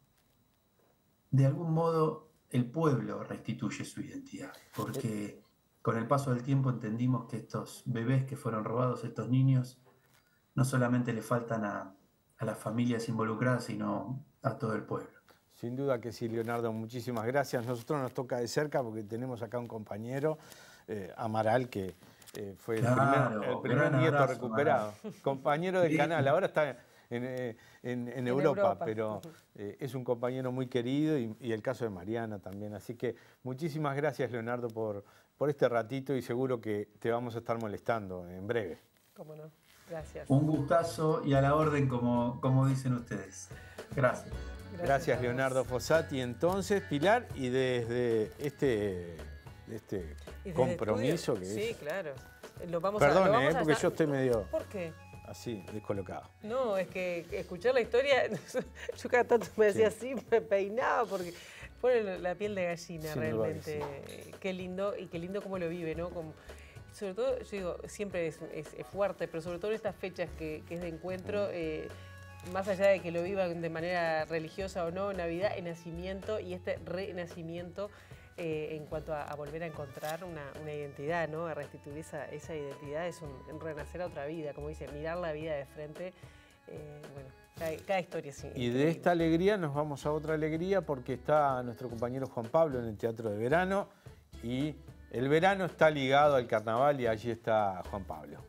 S8: de algún modo el pueblo restituye su identidad, porque con el paso del tiempo entendimos que estos bebés que fueron robados, estos niños, no solamente le faltan a las familias involucradas, sino a todo el pueblo.
S1: Sin duda que sí, Leonardo, muchísimas gracias. Nosotros nos toca de cerca porque tenemos acá un compañero, Amaral, que fue el primer nieto abrazo, recuperado. Amaral. Compañero del canal, ahora está en Europa, pero es un compañero muy querido y el caso de Mariana también. Así que muchísimas gracias, Leonardo, por este ratito y seguro que te vamos a estar molestando en breve.
S3: Cómo no, gracias.
S8: Un gustazo y a la orden, como dicen ustedes. Gracias.
S1: Gracias, Leonardo Fossati. Entonces, Pilar, y desde este compromiso que
S3: sí,
S1: es...
S3: claro.
S1: Perdón, porque yo estoy medio...
S3: ¿Por qué?
S1: Así, descolocado.
S3: No, es que escuchar la historia, yo cada tanto me decía así, me peinaba, porque pone la piel de gallina. Sin realmente. Sí. Qué lindo, y qué lindo cómo lo vive, ¿no? Sobre todo, yo digo, siempre es fuerte, pero sobre todo en estas fechas que es de encuentro, más allá de que lo vivan de manera religiosa o no, Navidad, el nacimiento y este renacimiento en cuanto a volver a encontrar una identidad, ¿no? A restituir esa identidad es un renacer a otra vida, como dice, mirar la vida de frente. Bueno, cada historia es increíble.
S1: Y de esta alegría nos vamos a otra alegría porque está nuestro compañero Juan Pablo en el Teatro de Verano y el verano está ligado al carnaval y allí está Juan Pablo.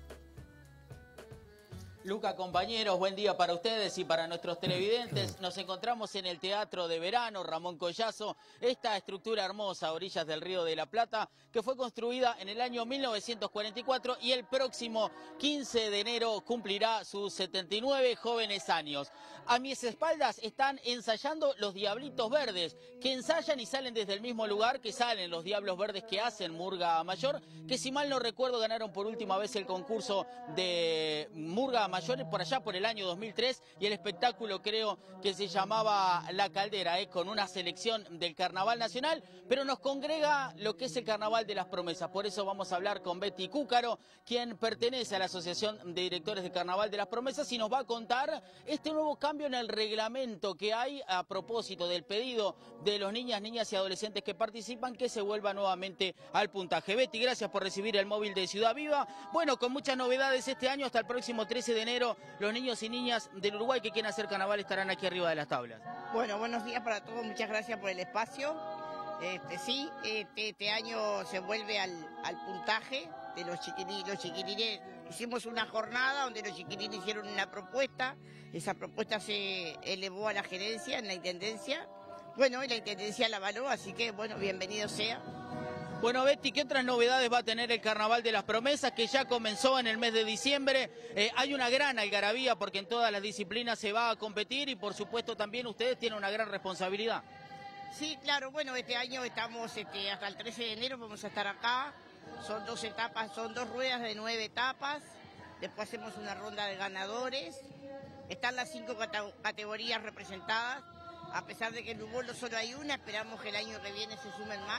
S9: Luca, compañeros, buen día para ustedes y para nuestros televidentes. Nos encontramos en el Teatro de Verano Ramón Collazo, esta estructura hermosa a orillas del Río de la Plata, que fue construida en el año 1944 y el próximo 15 de enero cumplirá sus 79 jóvenes años. A mis espaldas están ensayando los Diablitos Verdes, que ensayan y salen desde el mismo lugar que salen los Diablos Verdes que hacen Murga Mayor, que si mal no recuerdo ganaron por última vez el concurso de Murga Mayor por allá por el año 2003 y el espectáculo creo que se llamaba La Caldera, con una selección del Carnaval Nacional, pero nos congrega lo que es el Carnaval de las Promesas. Por eso vamos a hablar con Betty Cúcaro, quien pertenece a la Asociación de Directores de Carnaval de las Promesas y nos va a contar este nuevo cambio en el reglamento que hay a propósito del pedido de los niñas y adolescentes que participan, que se vuelva nuevamente al puntaje. Betty, gracias por recibir el móvil de Ciudad Viva. Bueno, con muchas novedades este año, hasta el próximo 13 de enero, los niños y niñas del Uruguay que quieren hacer carnaval estarán aquí arriba de las tablas.
S10: Bueno, buenos días para todos, muchas gracias por el espacio. Sí, este año se vuelve al puntaje de los chiquilines. Hicimos una jornada donde los chiquilines hicieron una propuesta. Esa propuesta se elevó a la gerencia, en la intendencia. Bueno, y la intendencia la avaló, así que bueno, bienvenido sea.
S9: Bueno, Betty, ¿qué otras novedades va a tener el Carnaval de las Promesas que ya comenzó en el mes de diciembre? Hay una gran algarabía porque en todas las disciplinas se va a competir y por supuesto también ustedes tienen una gran responsabilidad.
S10: Sí, claro, bueno, este año estamos hasta el 13 de enero, vamos a estar acá. Son 2 etapas, son 2 ruedas de 9 etapas. Después hacemos una ronda de ganadores. Están las 5 categorías representadas. A pesar de que en Lugolo solo hay una, esperamos que el año que viene se sumen más.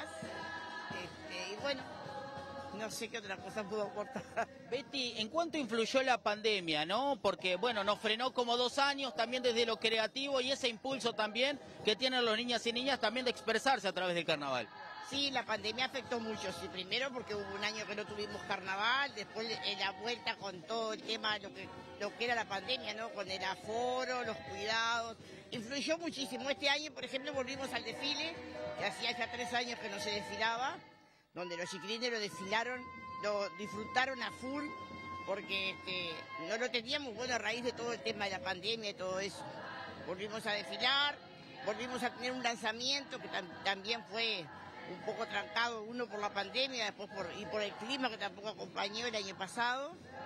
S10: Y bueno, no sé qué otra cosa puedo aportar.
S9: Betty, ¿en cuánto influyó la pandemia, no? Porque, bueno, nos frenó como 2 años también desde lo creativo y ese impulso también que tienen los niñas y niñas también de expresarse a través del carnaval.
S10: Sí, la pandemia afectó mucho, sí, primero porque hubo un año que no tuvimos carnaval, después la vuelta con todo el tema, lo que era la pandemia, ¿no? Con el aforo, los cuidados, influyó muchísimo. Este año, por ejemplo, volvimos al desfile, que hacía ya 3 años que no se desfilaba, donde los chiquilines lo desfilaron, lo disfrutaron a full, porque no lo teníamos, bueno, a raíz de todo el tema de la pandemia y todo eso. Volvimos a desfilar, volvimos a tener un lanzamiento que también fue un poco trancado, uno por la pandemia, después por el clima que tampoco acompañó el año pasado.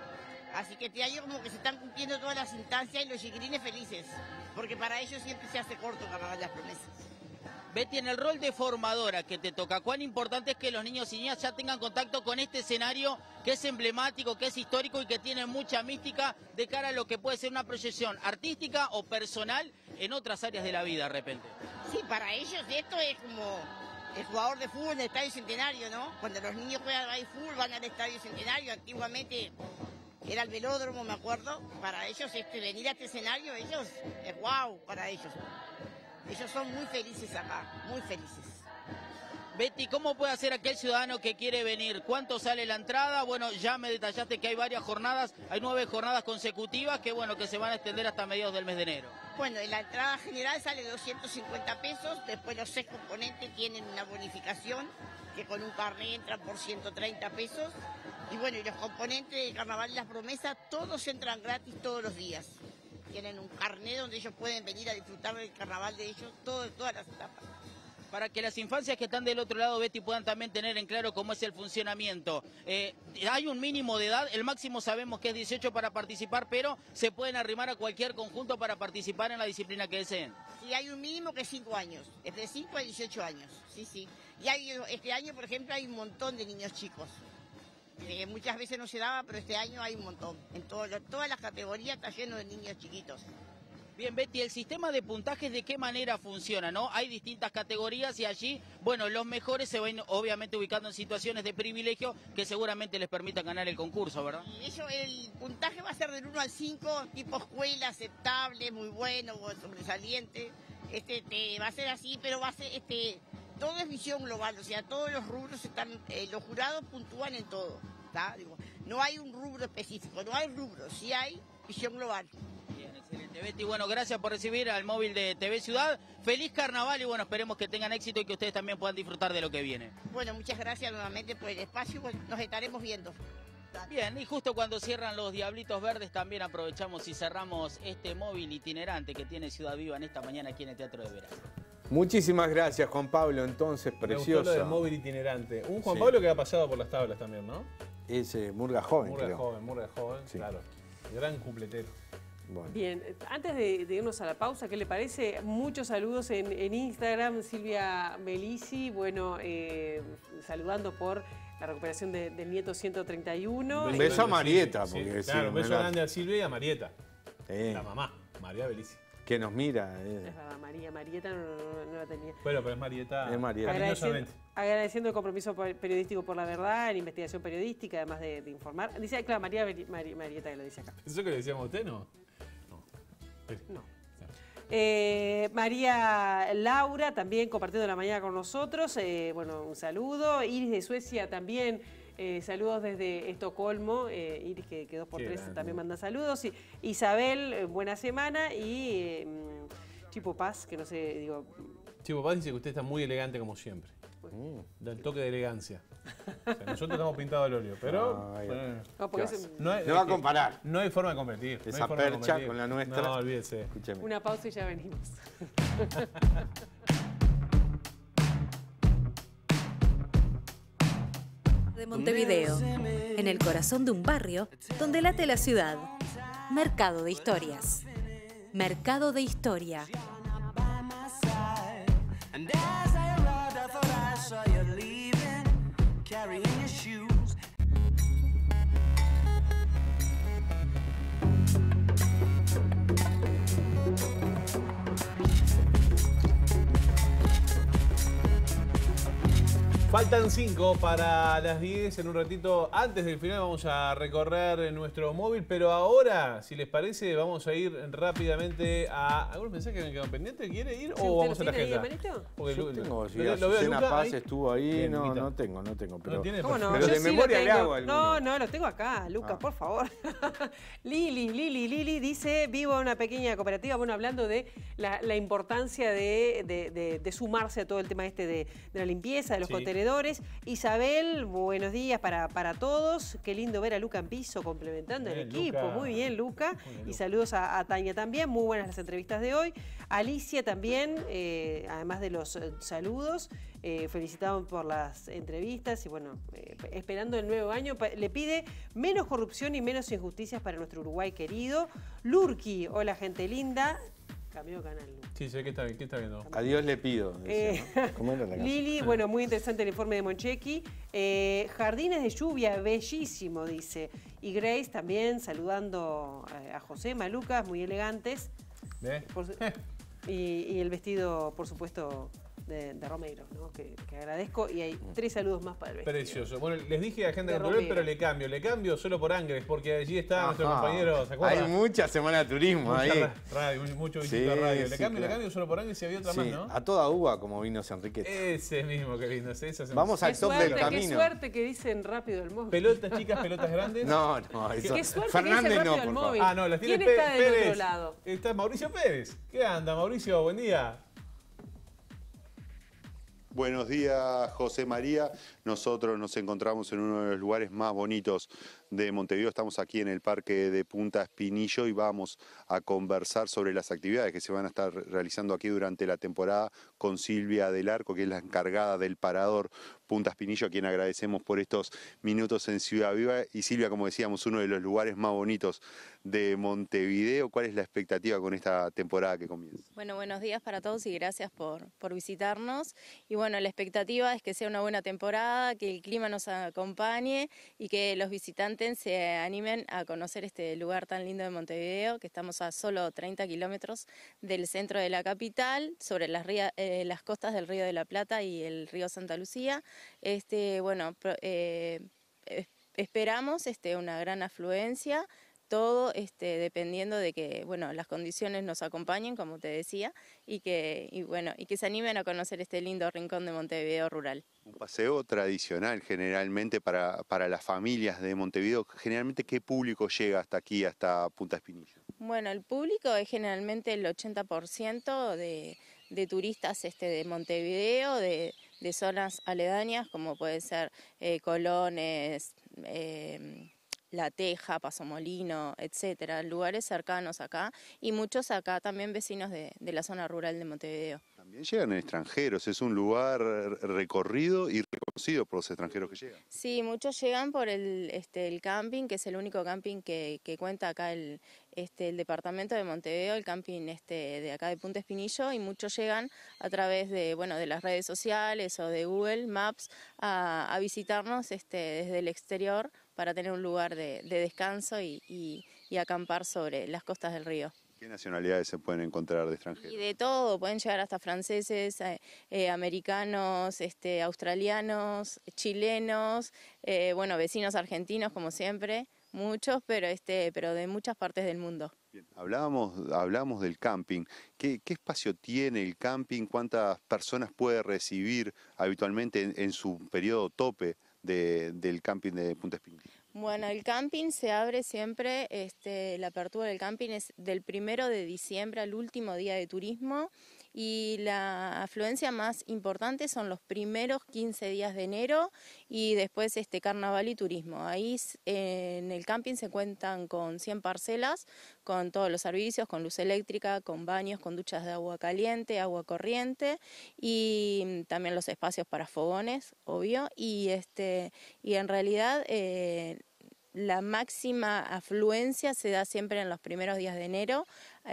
S10: Así que este año como que se están cumpliendo todas las instancias y los chiquilines felices, porque para ellos siempre se hace corto Carnaval de las Promesas.
S9: Betty, en el rol de formadora que te toca, ¿cuán importante es que los niños y niñas ya tengan contacto con este escenario que es emblemático, que es histórico y que tiene mucha mística de cara a lo que puede ser una proyección artística o personal en otras áreas de la vida de repente?
S10: Sí, para ellos esto es como el jugador de fútbol en el Estadio Centenario, ¿no? Cuando los niños juegan al fútbol van al Estadio Centenario, antiguamente era el velódromo, me acuerdo. Para ellos venir a este escenario, ellos es guau para ellos. Ellos son muy felices acá, muy felices.
S9: Betty, ¿cómo puede hacer aquel ciudadano que quiere venir? ¿Cuánto sale la entrada? Bueno, ya me detallaste que hay varias jornadas, hay 9 jornadas consecutivas que bueno, que se van a extender hasta mediados del mes de enero.
S10: Bueno, la entrada general sale 250 pesos, después los 6 componentes tienen una bonificación, que con un carnet entran por 130 pesos. Y bueno, y los componentes del Carnaval de las Promesas, todos entran gratis todos los días. Tienen un carnet donde ellos pueden venir a disfrutar del carnaval de ellos, todas las etapas.
S9: Para que las infancias que están del otro lado, Betty, puedan también tener en claro cómo es el funcionamiento. Hay un mínimo de edad, el máximo sabemos que es 18 para participar, pero se pueden arrimar a cualquier conjunto para participar en la disciplina que deseen.
S10: Sí, hay un mínimo que es 5 años, es de 5 a 18 años, sí. Y este año, por ejemplo, hay un montón de niños chicos. Muchas veces no se daba, pero este año hay un montón. En todas las categorías está lleno de niños chiquitos.
S9: Bien, Betty, ¿el sistema de puntajes de qué manera funciona, no? Hay distintas categorías y allí, bueno, los mejores se van obviamente ubicando en situaciones de privilegio que seguramente les permitan ganar el concurso, ¿verdad?
S10: Y el puntaje va a ser del 1 al 5, tipo escuela, aceptable, muy bueno, sobresaliente. Va a ser así, pero va a ser todo es visión global, o sea, todos los rubros están, los jurados puntúan en todo, ¿tá? Digo, no hay un rubro específico, no hay rubro, sí hay visión global.
S9: Bien, excelente, Betty. Bueno, gracias por recibir al móvil de TV Ciudad. Feliz carnaval y bueno, esperemos que tengan éxito y que ustedes también puedan disfrutar de lo que viene.
S10: Bueno, muchas gracias nuevamente por el espacio, pues nos estaremos viendo.
S9: Bien, y justo cuando cierran los Diablitos Verdes también aprovechamos y cerramos este móvil itinerante que tiene Ciudad Viva en esta mañana aquí en el Teatro de Verano.
S1: Muchísimas gracias, Juan Pablo, entonces, precioso.
S2: Me gustó lo del móvil itinerante. Un Juan Pablo que ha pasado por las tablas también, ¿no?
S1: Es Murga Joven,
S2: Murga Joven, sí. Claro. Gran cumpletero.
S3: Bueno. Bien, antes de irnos a la pausa, ¿qué le parece? Muchos saludos en Instagram, Silvia Melisi, bueno, saludando por la recuperación del nieto 131.
S1: Un beso a Marieta. Porque
S2: claro, un beso grande a Silvia y a Marieta, la mamá, María Belisi.
S1: Que nos mira.
S3: Es verdad, Marieta no la tenía.
S2: Bueno, pero es Marieta.
S1: Es Marieta.
S3: Agradeciendo el compromiso periodístico por la verdad, en investigación periodística, además de informar. Dice, claro, Marieta que lo dice acá.
S2: ¿Eso que le decíamos a usted, no?
S3: No. María Laura también compartiendo la mañana con nosotros. Bueno, un saludo. Iris de Suecia también. Saludos desde Estocolmo. Iris, que 2x3 también manda saludos. Isabel, buena semana. Y Chipo Paz, que no sé, digo.
S2: Chipo Paz dice que usted está muy elegante como siempre. Del toque de elegancia. O sea, nosotros estamos pintados al óleo, pero
S1: no va a comparar.
S2: No hay forma de competir.
S1: Esa percha con la nuestra.
S2: No, olvídese.
S3: Escúcheme. Una pausa y ya venimos.
S7: De Montevideo, en el corazón de un barrio donde late la ciudad. Mercado de Historias. Mercado de Historia.
S2: Faltan 5 para las 10. En un ratito, antes del final, vamos a recorrer nuestro móvil. Pero ahora, si les parece, vamos a ir rápidamente a... ¿Algunos mensajes que me quedan pendientes? ¿Quiere ir o vamos a la agenda?
S1: Yo tengo, si Azucena Paz estuvo ahí. Bien, no tengo. Pero,
S3: ¿cómo no?
S1: Pero de memoria le hago alguno.
S3: No, lo tengo acá, Lucas, por favor. Lili dice, vivo en una pequeña cooperativa. Bueno, hablando de la importancia de sumarse a todo el tema de la limpieza, de los contenedores acreedores. Isabel, buenos días para todos. Qué lindo ver a Luca en piso complementando el equipo.
S2: Luca.
S3: Muy bien, Luca.
S2: Muy bien,
S3: Y
S2: Luca.
S3: saludos a Tania también. Muy buenas las entrevistas de hoy. Alicia también, además de los saludos, felicitado por las entrevistas y bueno, esperando el nuevo año. Le pide menos corrupción y menos injusticias para nuestro Uruguay querido. Lurki, hola gente linda. Cambió de canal.
S2: Sí, sé que está viendo.
S1: A Dios le pido. Decía, ¿no? ¿Cómo era la canción?
S3: Lili, bueno, muy interesante el informe de Monchequi. Jardines de lluvia, bellísimo, dice. Y Grace también saludando a José, Lucas, muy elegantes.
S2: ¿Ve?
S3: Y el vestido, por supuesto, de Romero, ¿no? que agradezco. Y hay 3 saludos más para el vestido.
S2: Precioso. Bueno, les dije a la gente
S3: De
S2: de control,
S3: Romero.
S2: pero le cambio solo por Angres, porque allí está nuestro compañero, ¿se acuerdan?
S1: Hay mucha semana de turismo
S2: Mucha
S1: ahí.
S2: radio, mucho
S1: Sí,
S2: visito a radio. Le
S1: sí,
S2: cambio
S1: claro.
S2: solo por Angres y había otra
S1: Sí,
S2: más, ¿no?
S1: a toda uva como vinos Enrique.
S2: Ese mismo que lindo.
S1: Vamos al top del camino.
S3: Qué suerte que dicen rápido el móvil.
S2: Pelotas chicas, pelotas grandes.
S1: No, eso.
S3: Qué suerte
S1: Fernández
S3: que dice
S1: no,
S3: rápido
S1: por
S3: el
S1: favor.
S3: móvil.
S2: Ah, no, las tiene
S3: ¿Quién está del
S2: Pérez.
S3: otro lado?
S2: Está Mauricio Pérez. ¿Qué anda, Mauricio? Buen día.
S11: Buenos días, José María. Nosotros nos encontramos en uno de los lugares más bonitos de Montevideo. Estamos aquí en el Parque de Punta Espinillo y vamos a conversar sobre las actividades que se van a estar realizando aquí durante la temporada con Silvia del Arco, que es la encargada del parador Punta Espinillo, a quien agradecemos por estos minutos en Ciudad Viva. Y Silvia, como decíamos, uno de los lugares más bonitos de Montevideo. ¿Cuál es la expectativa con esta temporada que comienza?
S12: Bueno, buenos días para todos y gracias por visitarnos. Y bueno, la expectativa es que sea una buena temporada, que el clima nos acompañe y que los visitantes se animen a conocer este lugar tan lindo de Montevideo, que estamos a solo 30 kilómetros del centro de la capital, sobre las costas del Río de la Plata y el río Santa Lucía. Esperamos una gran afluencia. Todo dependiendo de que las condiciones nos acompañen, como te decía, y que se animen a conocer este lindo rincón de Montevideo rural.
S11: Un paseo tradicional generalmente para las familias de Montevideo. Generalmente, ¿qué público llega hasta aquí, hasta Punta Espinillo?
S12: Bueno, el público es generalmente el 80% de turistas de Montevideo, de zonas aledañas, como pueden ser Colones, La Teja, Paso Molino, etcétera, lugares cercanos acá y muchos acá también vecinos de la zona rural de Montevideo.
S11: También llegan extranjeros, es un lugar recorrido y reconocido por los extranjeros que llegan.
S12: Sí, muchos llegan por el camping, que es el único camping que cuenta acá el departamento de Montevideo, el camping de acá de Punta Espinillo, y muchos llegan a través de las redes sociales o de Google Maps a visitarnos desde el exterior para tener un lugar de descanso y acampar sobre las costas del río.
S11: ¿Qué nacionalidades se pueden encontrar de extranjeros?
S12: Y de todo, pueden llegar hasta franceses, americanos, australianos, chilenos, vecinos argentinos como siempre, muchos, pero de muchas partes del mundo.
S11: Bien, hablamos del camping. ¿Qué espacio tiene el camping? ¿Cuántas personas puede recibir habitualmente en su periodo tope del camping de Punta Espinillo?
S12: Bueno, el camping se abre siempre, la apertura del camping es del 1 de diciembre al último día de turismo y la afluencia más importante son los primeros 15 días de enero y después carnaval y turismo. Ahí en el camping se cuentan con 100 parcelas, con todos los servicios, con luz eléctrica, con baños, con duchas de agua caliente, agua corriente y también los espacios para fogones, obvio, y en realidad la máxima afluencia se da siempre en los primeros días de enero,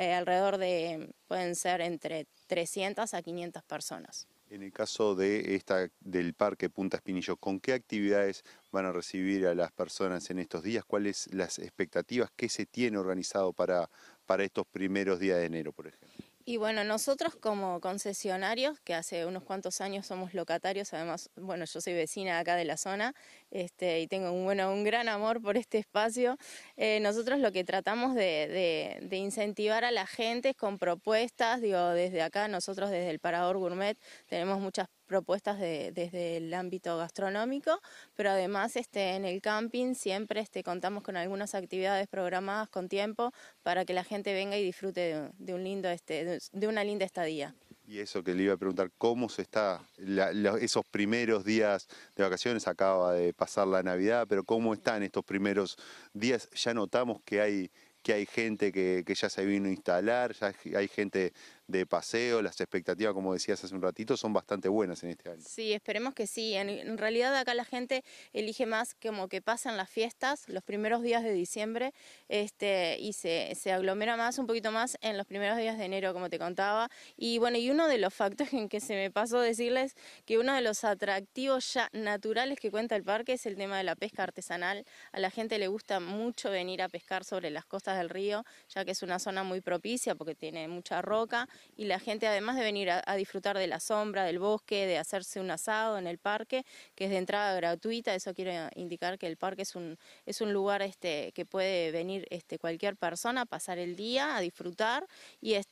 S12: pueden ser entre 300 a 500 personas.
S11: En el caso del Parque Punta Espinillo, ¿con qué actividades van a recibir a las personas en estos días? ¿Cuáles las expectativas que se tiene organizado para estos primeros días de enero, por ejemplo?
S12: Y bueno, nosotros como concesionarios, que hace unos cuantos años somos locatarios, además, yo soy vecina acá de la zona y tengo un gran amor por este espacio, nosotros lo que tratamos de incentivar a la gente es con propuestas, desde acá nosotros desde el Parador Gourmet tenemos muchas propuestas desde el ámbito gastronómico, pero además en el camping siempre contamos con algunas actividades programadas con tiempo para que la gente venga y disfrute de una linda estadía.
S11: Y eso que le iba a preguntar, ¿cómo se está esos primeros días de vacaciones? Acaba de pasar la Navidad, pero ¿cómo están estos primeros días? Ya notamos que hay gente que ya se vino a instalar, ya hay gente de paseo, las expectativas, como decías hace un ratito, son bastante buenas en este año.
S12: Sí, esperemos que sí. En realidad acá la gente elige más como que pasan las fiestas los primeros días de diciembre y se aglomera más, un poquito más en los primeros días de enero, como te contaba. Y bueno, y uno de los factores en que se me pasó decirles que uno de los atractivos ya naturales que cuenta el parque es el tema de la pesca artesanal. A la gente le gusta mucho venir a pescar sobre las costas del río, ya que es una zona muy propicia porque tiene mucha roca. Y la gente, además de venir a disfrutar de la sombra, del bosque, de hacerse un asado en el parque, que es de entrada gratuita, eso quiere indicar que el parque es un lugar que puede venir cualquier persona a pasar el día, a disfrutar, y es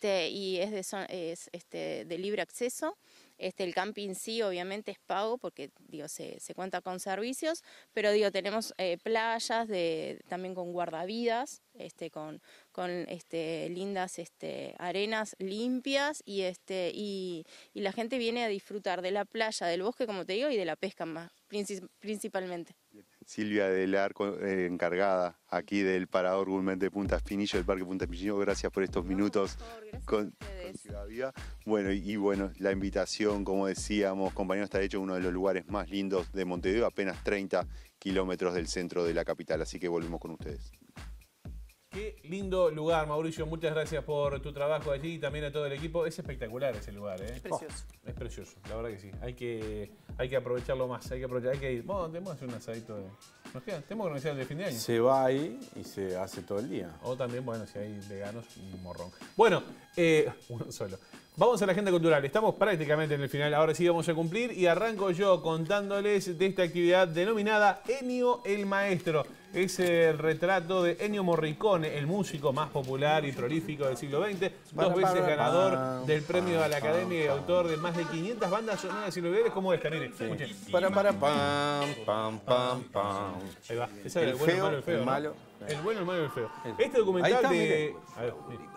S12: de libre acceso. El camping sí, obviamente es pago porque se cuenta con servicios, pero tenemos playas también con guardavidas, con lindas arenas limpias y la gente viene a disfrutar de la playa, del bosque, como te digo, y de la pesca principalmente.
S11: Silvia del Arco, encargada aquí del Parador Gourmet de Punta Espinillo, del Parque Punta Espinillo, gracias por estos minutos con Ciudad Viva. Bueno, bueno, la invitación, como decíamos, compañeros, está hecho uno de los lugares más lindos de Montevideo, apenas 30 kilómetros del centro de la capital, así que volvemos con ustedes.
S2: Qué lindo lugar, Mauricio. Muchas gracias por tu trabajo allí y también a todo el equipo. Es espectacular ese lugar, ¿eh?
S3: Es precioso.
S2: Es precioso, la verdad que sí. Hay que aprovecharlo más, hay que ir. Bueno, tenemos que hacer un asadito de... ¿Nos queda? Tenemos que organizar el de fin de año.
S1: Se va ahí y se hace todo el día.
S2: O también, bueno, si hay veganos, un morrón. Bueno, uno solo. Vamos a la agenda cultural. Estamos prácticamente en el final. Ahora sí vamos a cumplir y arranco yo contándoles de esta actividad denominada Ennio el Maestro. Es el retrato de Ennio Morricone, el músico más popular y prolífico del siglo XX, dos veces ganador del premio a la Academia y autor de más de 500 bandas sonoras y novelas como esta. Miren, escuchen. Ahí va. Ese era el bueno, el malo, el feo.
S1: El malo.
S2: ¿No? El bueno, el malo y el feo. Este documental
S1: está,
S2: de...
S1: mire.
S2: A ver, mire.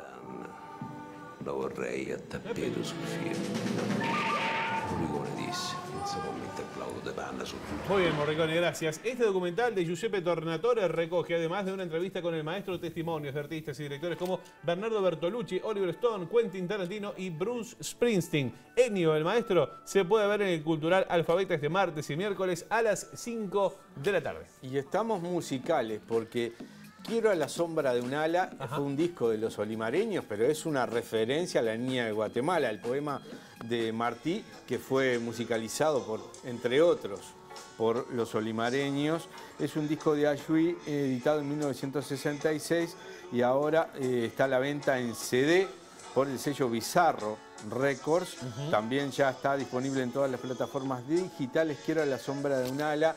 S13: Lo vorrei a tappeto sul film. Morricone disse, non si può mettere Claudio De Panna sul film.
S2: Muy bien, Morricone, gracias. Este documental de Giuseppe Tornatore recoge, además de una entrevista con el maestro, testimonios de artistas y directores como Bernardo Bertolucci, Oliver Stone, Quentin Tarantino y Bruce Springsteen. Ennio, el Maestro, se puede ver en el Cultural Alfabeta este martes y miércoles a las 5 de la tarde.
S1: Y estamos musicales porque... Quiero a la sombra de un ala, fue un disco de los olimareños, pero es una referencia a la niña de Guatemala, el poema de Martí, que fue musicalizado, entre otros, por los olimareños. Es un disco de Ayui, editado en 1966, y ahora está a la venta en CD por el sello Bizarro Records. También ya está disponible en todas las plataformas digitales. Quiero a la sombra de un ala.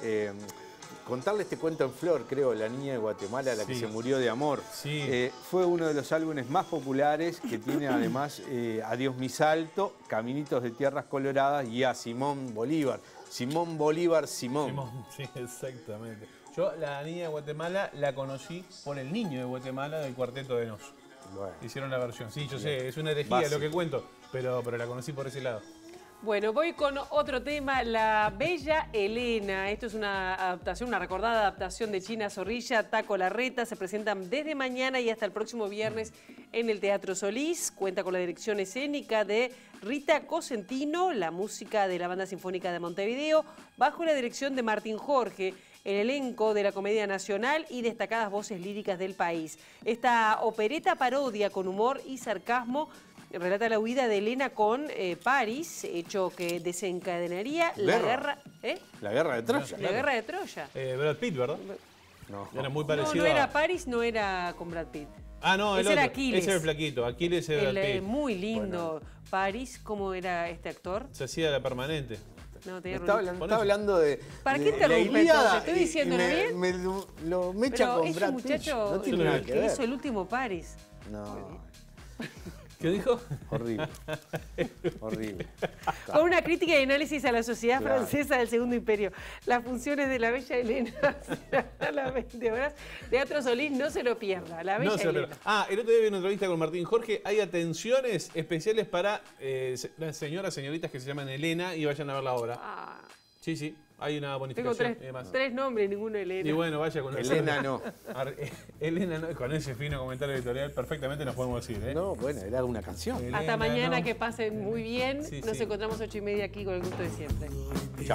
S1: Contarles este cuento en flor, creo, La niña de Guatemala, la que se murió de amor.
S2: Sí.
S1: Fue uno de los álbumes más populares, que tiene además Adiós mi salto, Caminitos de tierras coloradas y a Simón Bolívar. Simón Bolívar, Simón.
S2: Sí, exactamente. Yo la niña de Guatemala la conocí por el niño de Guatemala del Cuarteto de Nos. Bueno. Hicieron la versión. Sí, yo sé, es una herejía lo que cuento, pero la conocí por ese lado.
S3: Bueno, voy con otro tema, La Bella Elena. Esto es una adaptación, una recordada adaptación de China Zorrilla, Taco Larreta. Se presentan desde mañana y hasta el próximo viernes en el Teatro Solís. Cuenta con la dirección escénica de Rita Cosentino, la música de la Banda Sinfónica de Montevideo, bajo la dirección de Martín Jorge, el elenco de la Comedia Nacional y destacadas voces líricas del país. Esta opereta parodia con humor y sarcasmo relata la huida de Elena con París, hecho que desencadenaría la guerra...
S1: La guerra de Troya.
S3: La guerra de Troya.
S2: Brad Pitt, ¿verdad?
S1: No.
S2: Era muy parecido
S3: no era París, no era con Brad Pitt.
S2: Ah, no,
S3: ese era Aquiles.
S2: Ese era el flaquito. Aquiles era Brad Pitt.
S3: Muy lindo. Bueno. París, ¿cómo era este actor?
S2: Se hacía la permanente.
S1: No, te estaba hablando de...
S3: ¿Para qué interrumpes? Te estoy diciendo, ¿no bien?
S1: Me echa con Brad Pitt.
S3: Muchacho,
S1: no tiene nada que ver.
S3: Hizo el último París.
S1: No.
S2: ¿Qué dijo?
S1: Horrible. Horrible.
S3: Con una crítica y análisis a la sociedad
S1: Claro.
S3: francesa del Segundo Imperio. Las funciones de la Bella Elena a las 20 horas. Teatro Solís, no se lo pierda. La Bella
S2: No se lo
S3: Elena.
S2: pierda. Ah, el otro día vi una entrevista con Martín Jorge. Hay atenciones especiales para las señoritas que se llaman Elena y vayan a ver la obra.
S3: Ah,
S2: Sí, sí. Hay una
S3: tengo
S2: bonificación y demás.
S3: tres nombres, ninguno Elena.
S2: Y bueno, vaya con
S1: Elena no.
S2: Elena no. Con ese fino comentario editorial perfectamente nos podemos decir, ¿eh?
S1: No, bueno, era una canción.
S2: Elena,
S3: Hasta mañana,
S2: no.
S3: que pasen muy bien.
S2: Sí,
S3: Nos
S2: sí.
S3: encontramos 8:30 aquí con el gusto de siempre.
S1: Chao.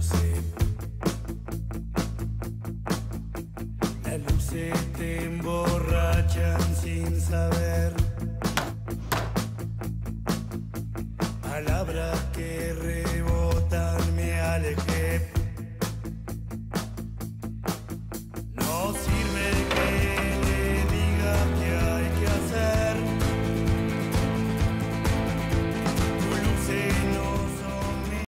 S6: La luce te emborracha.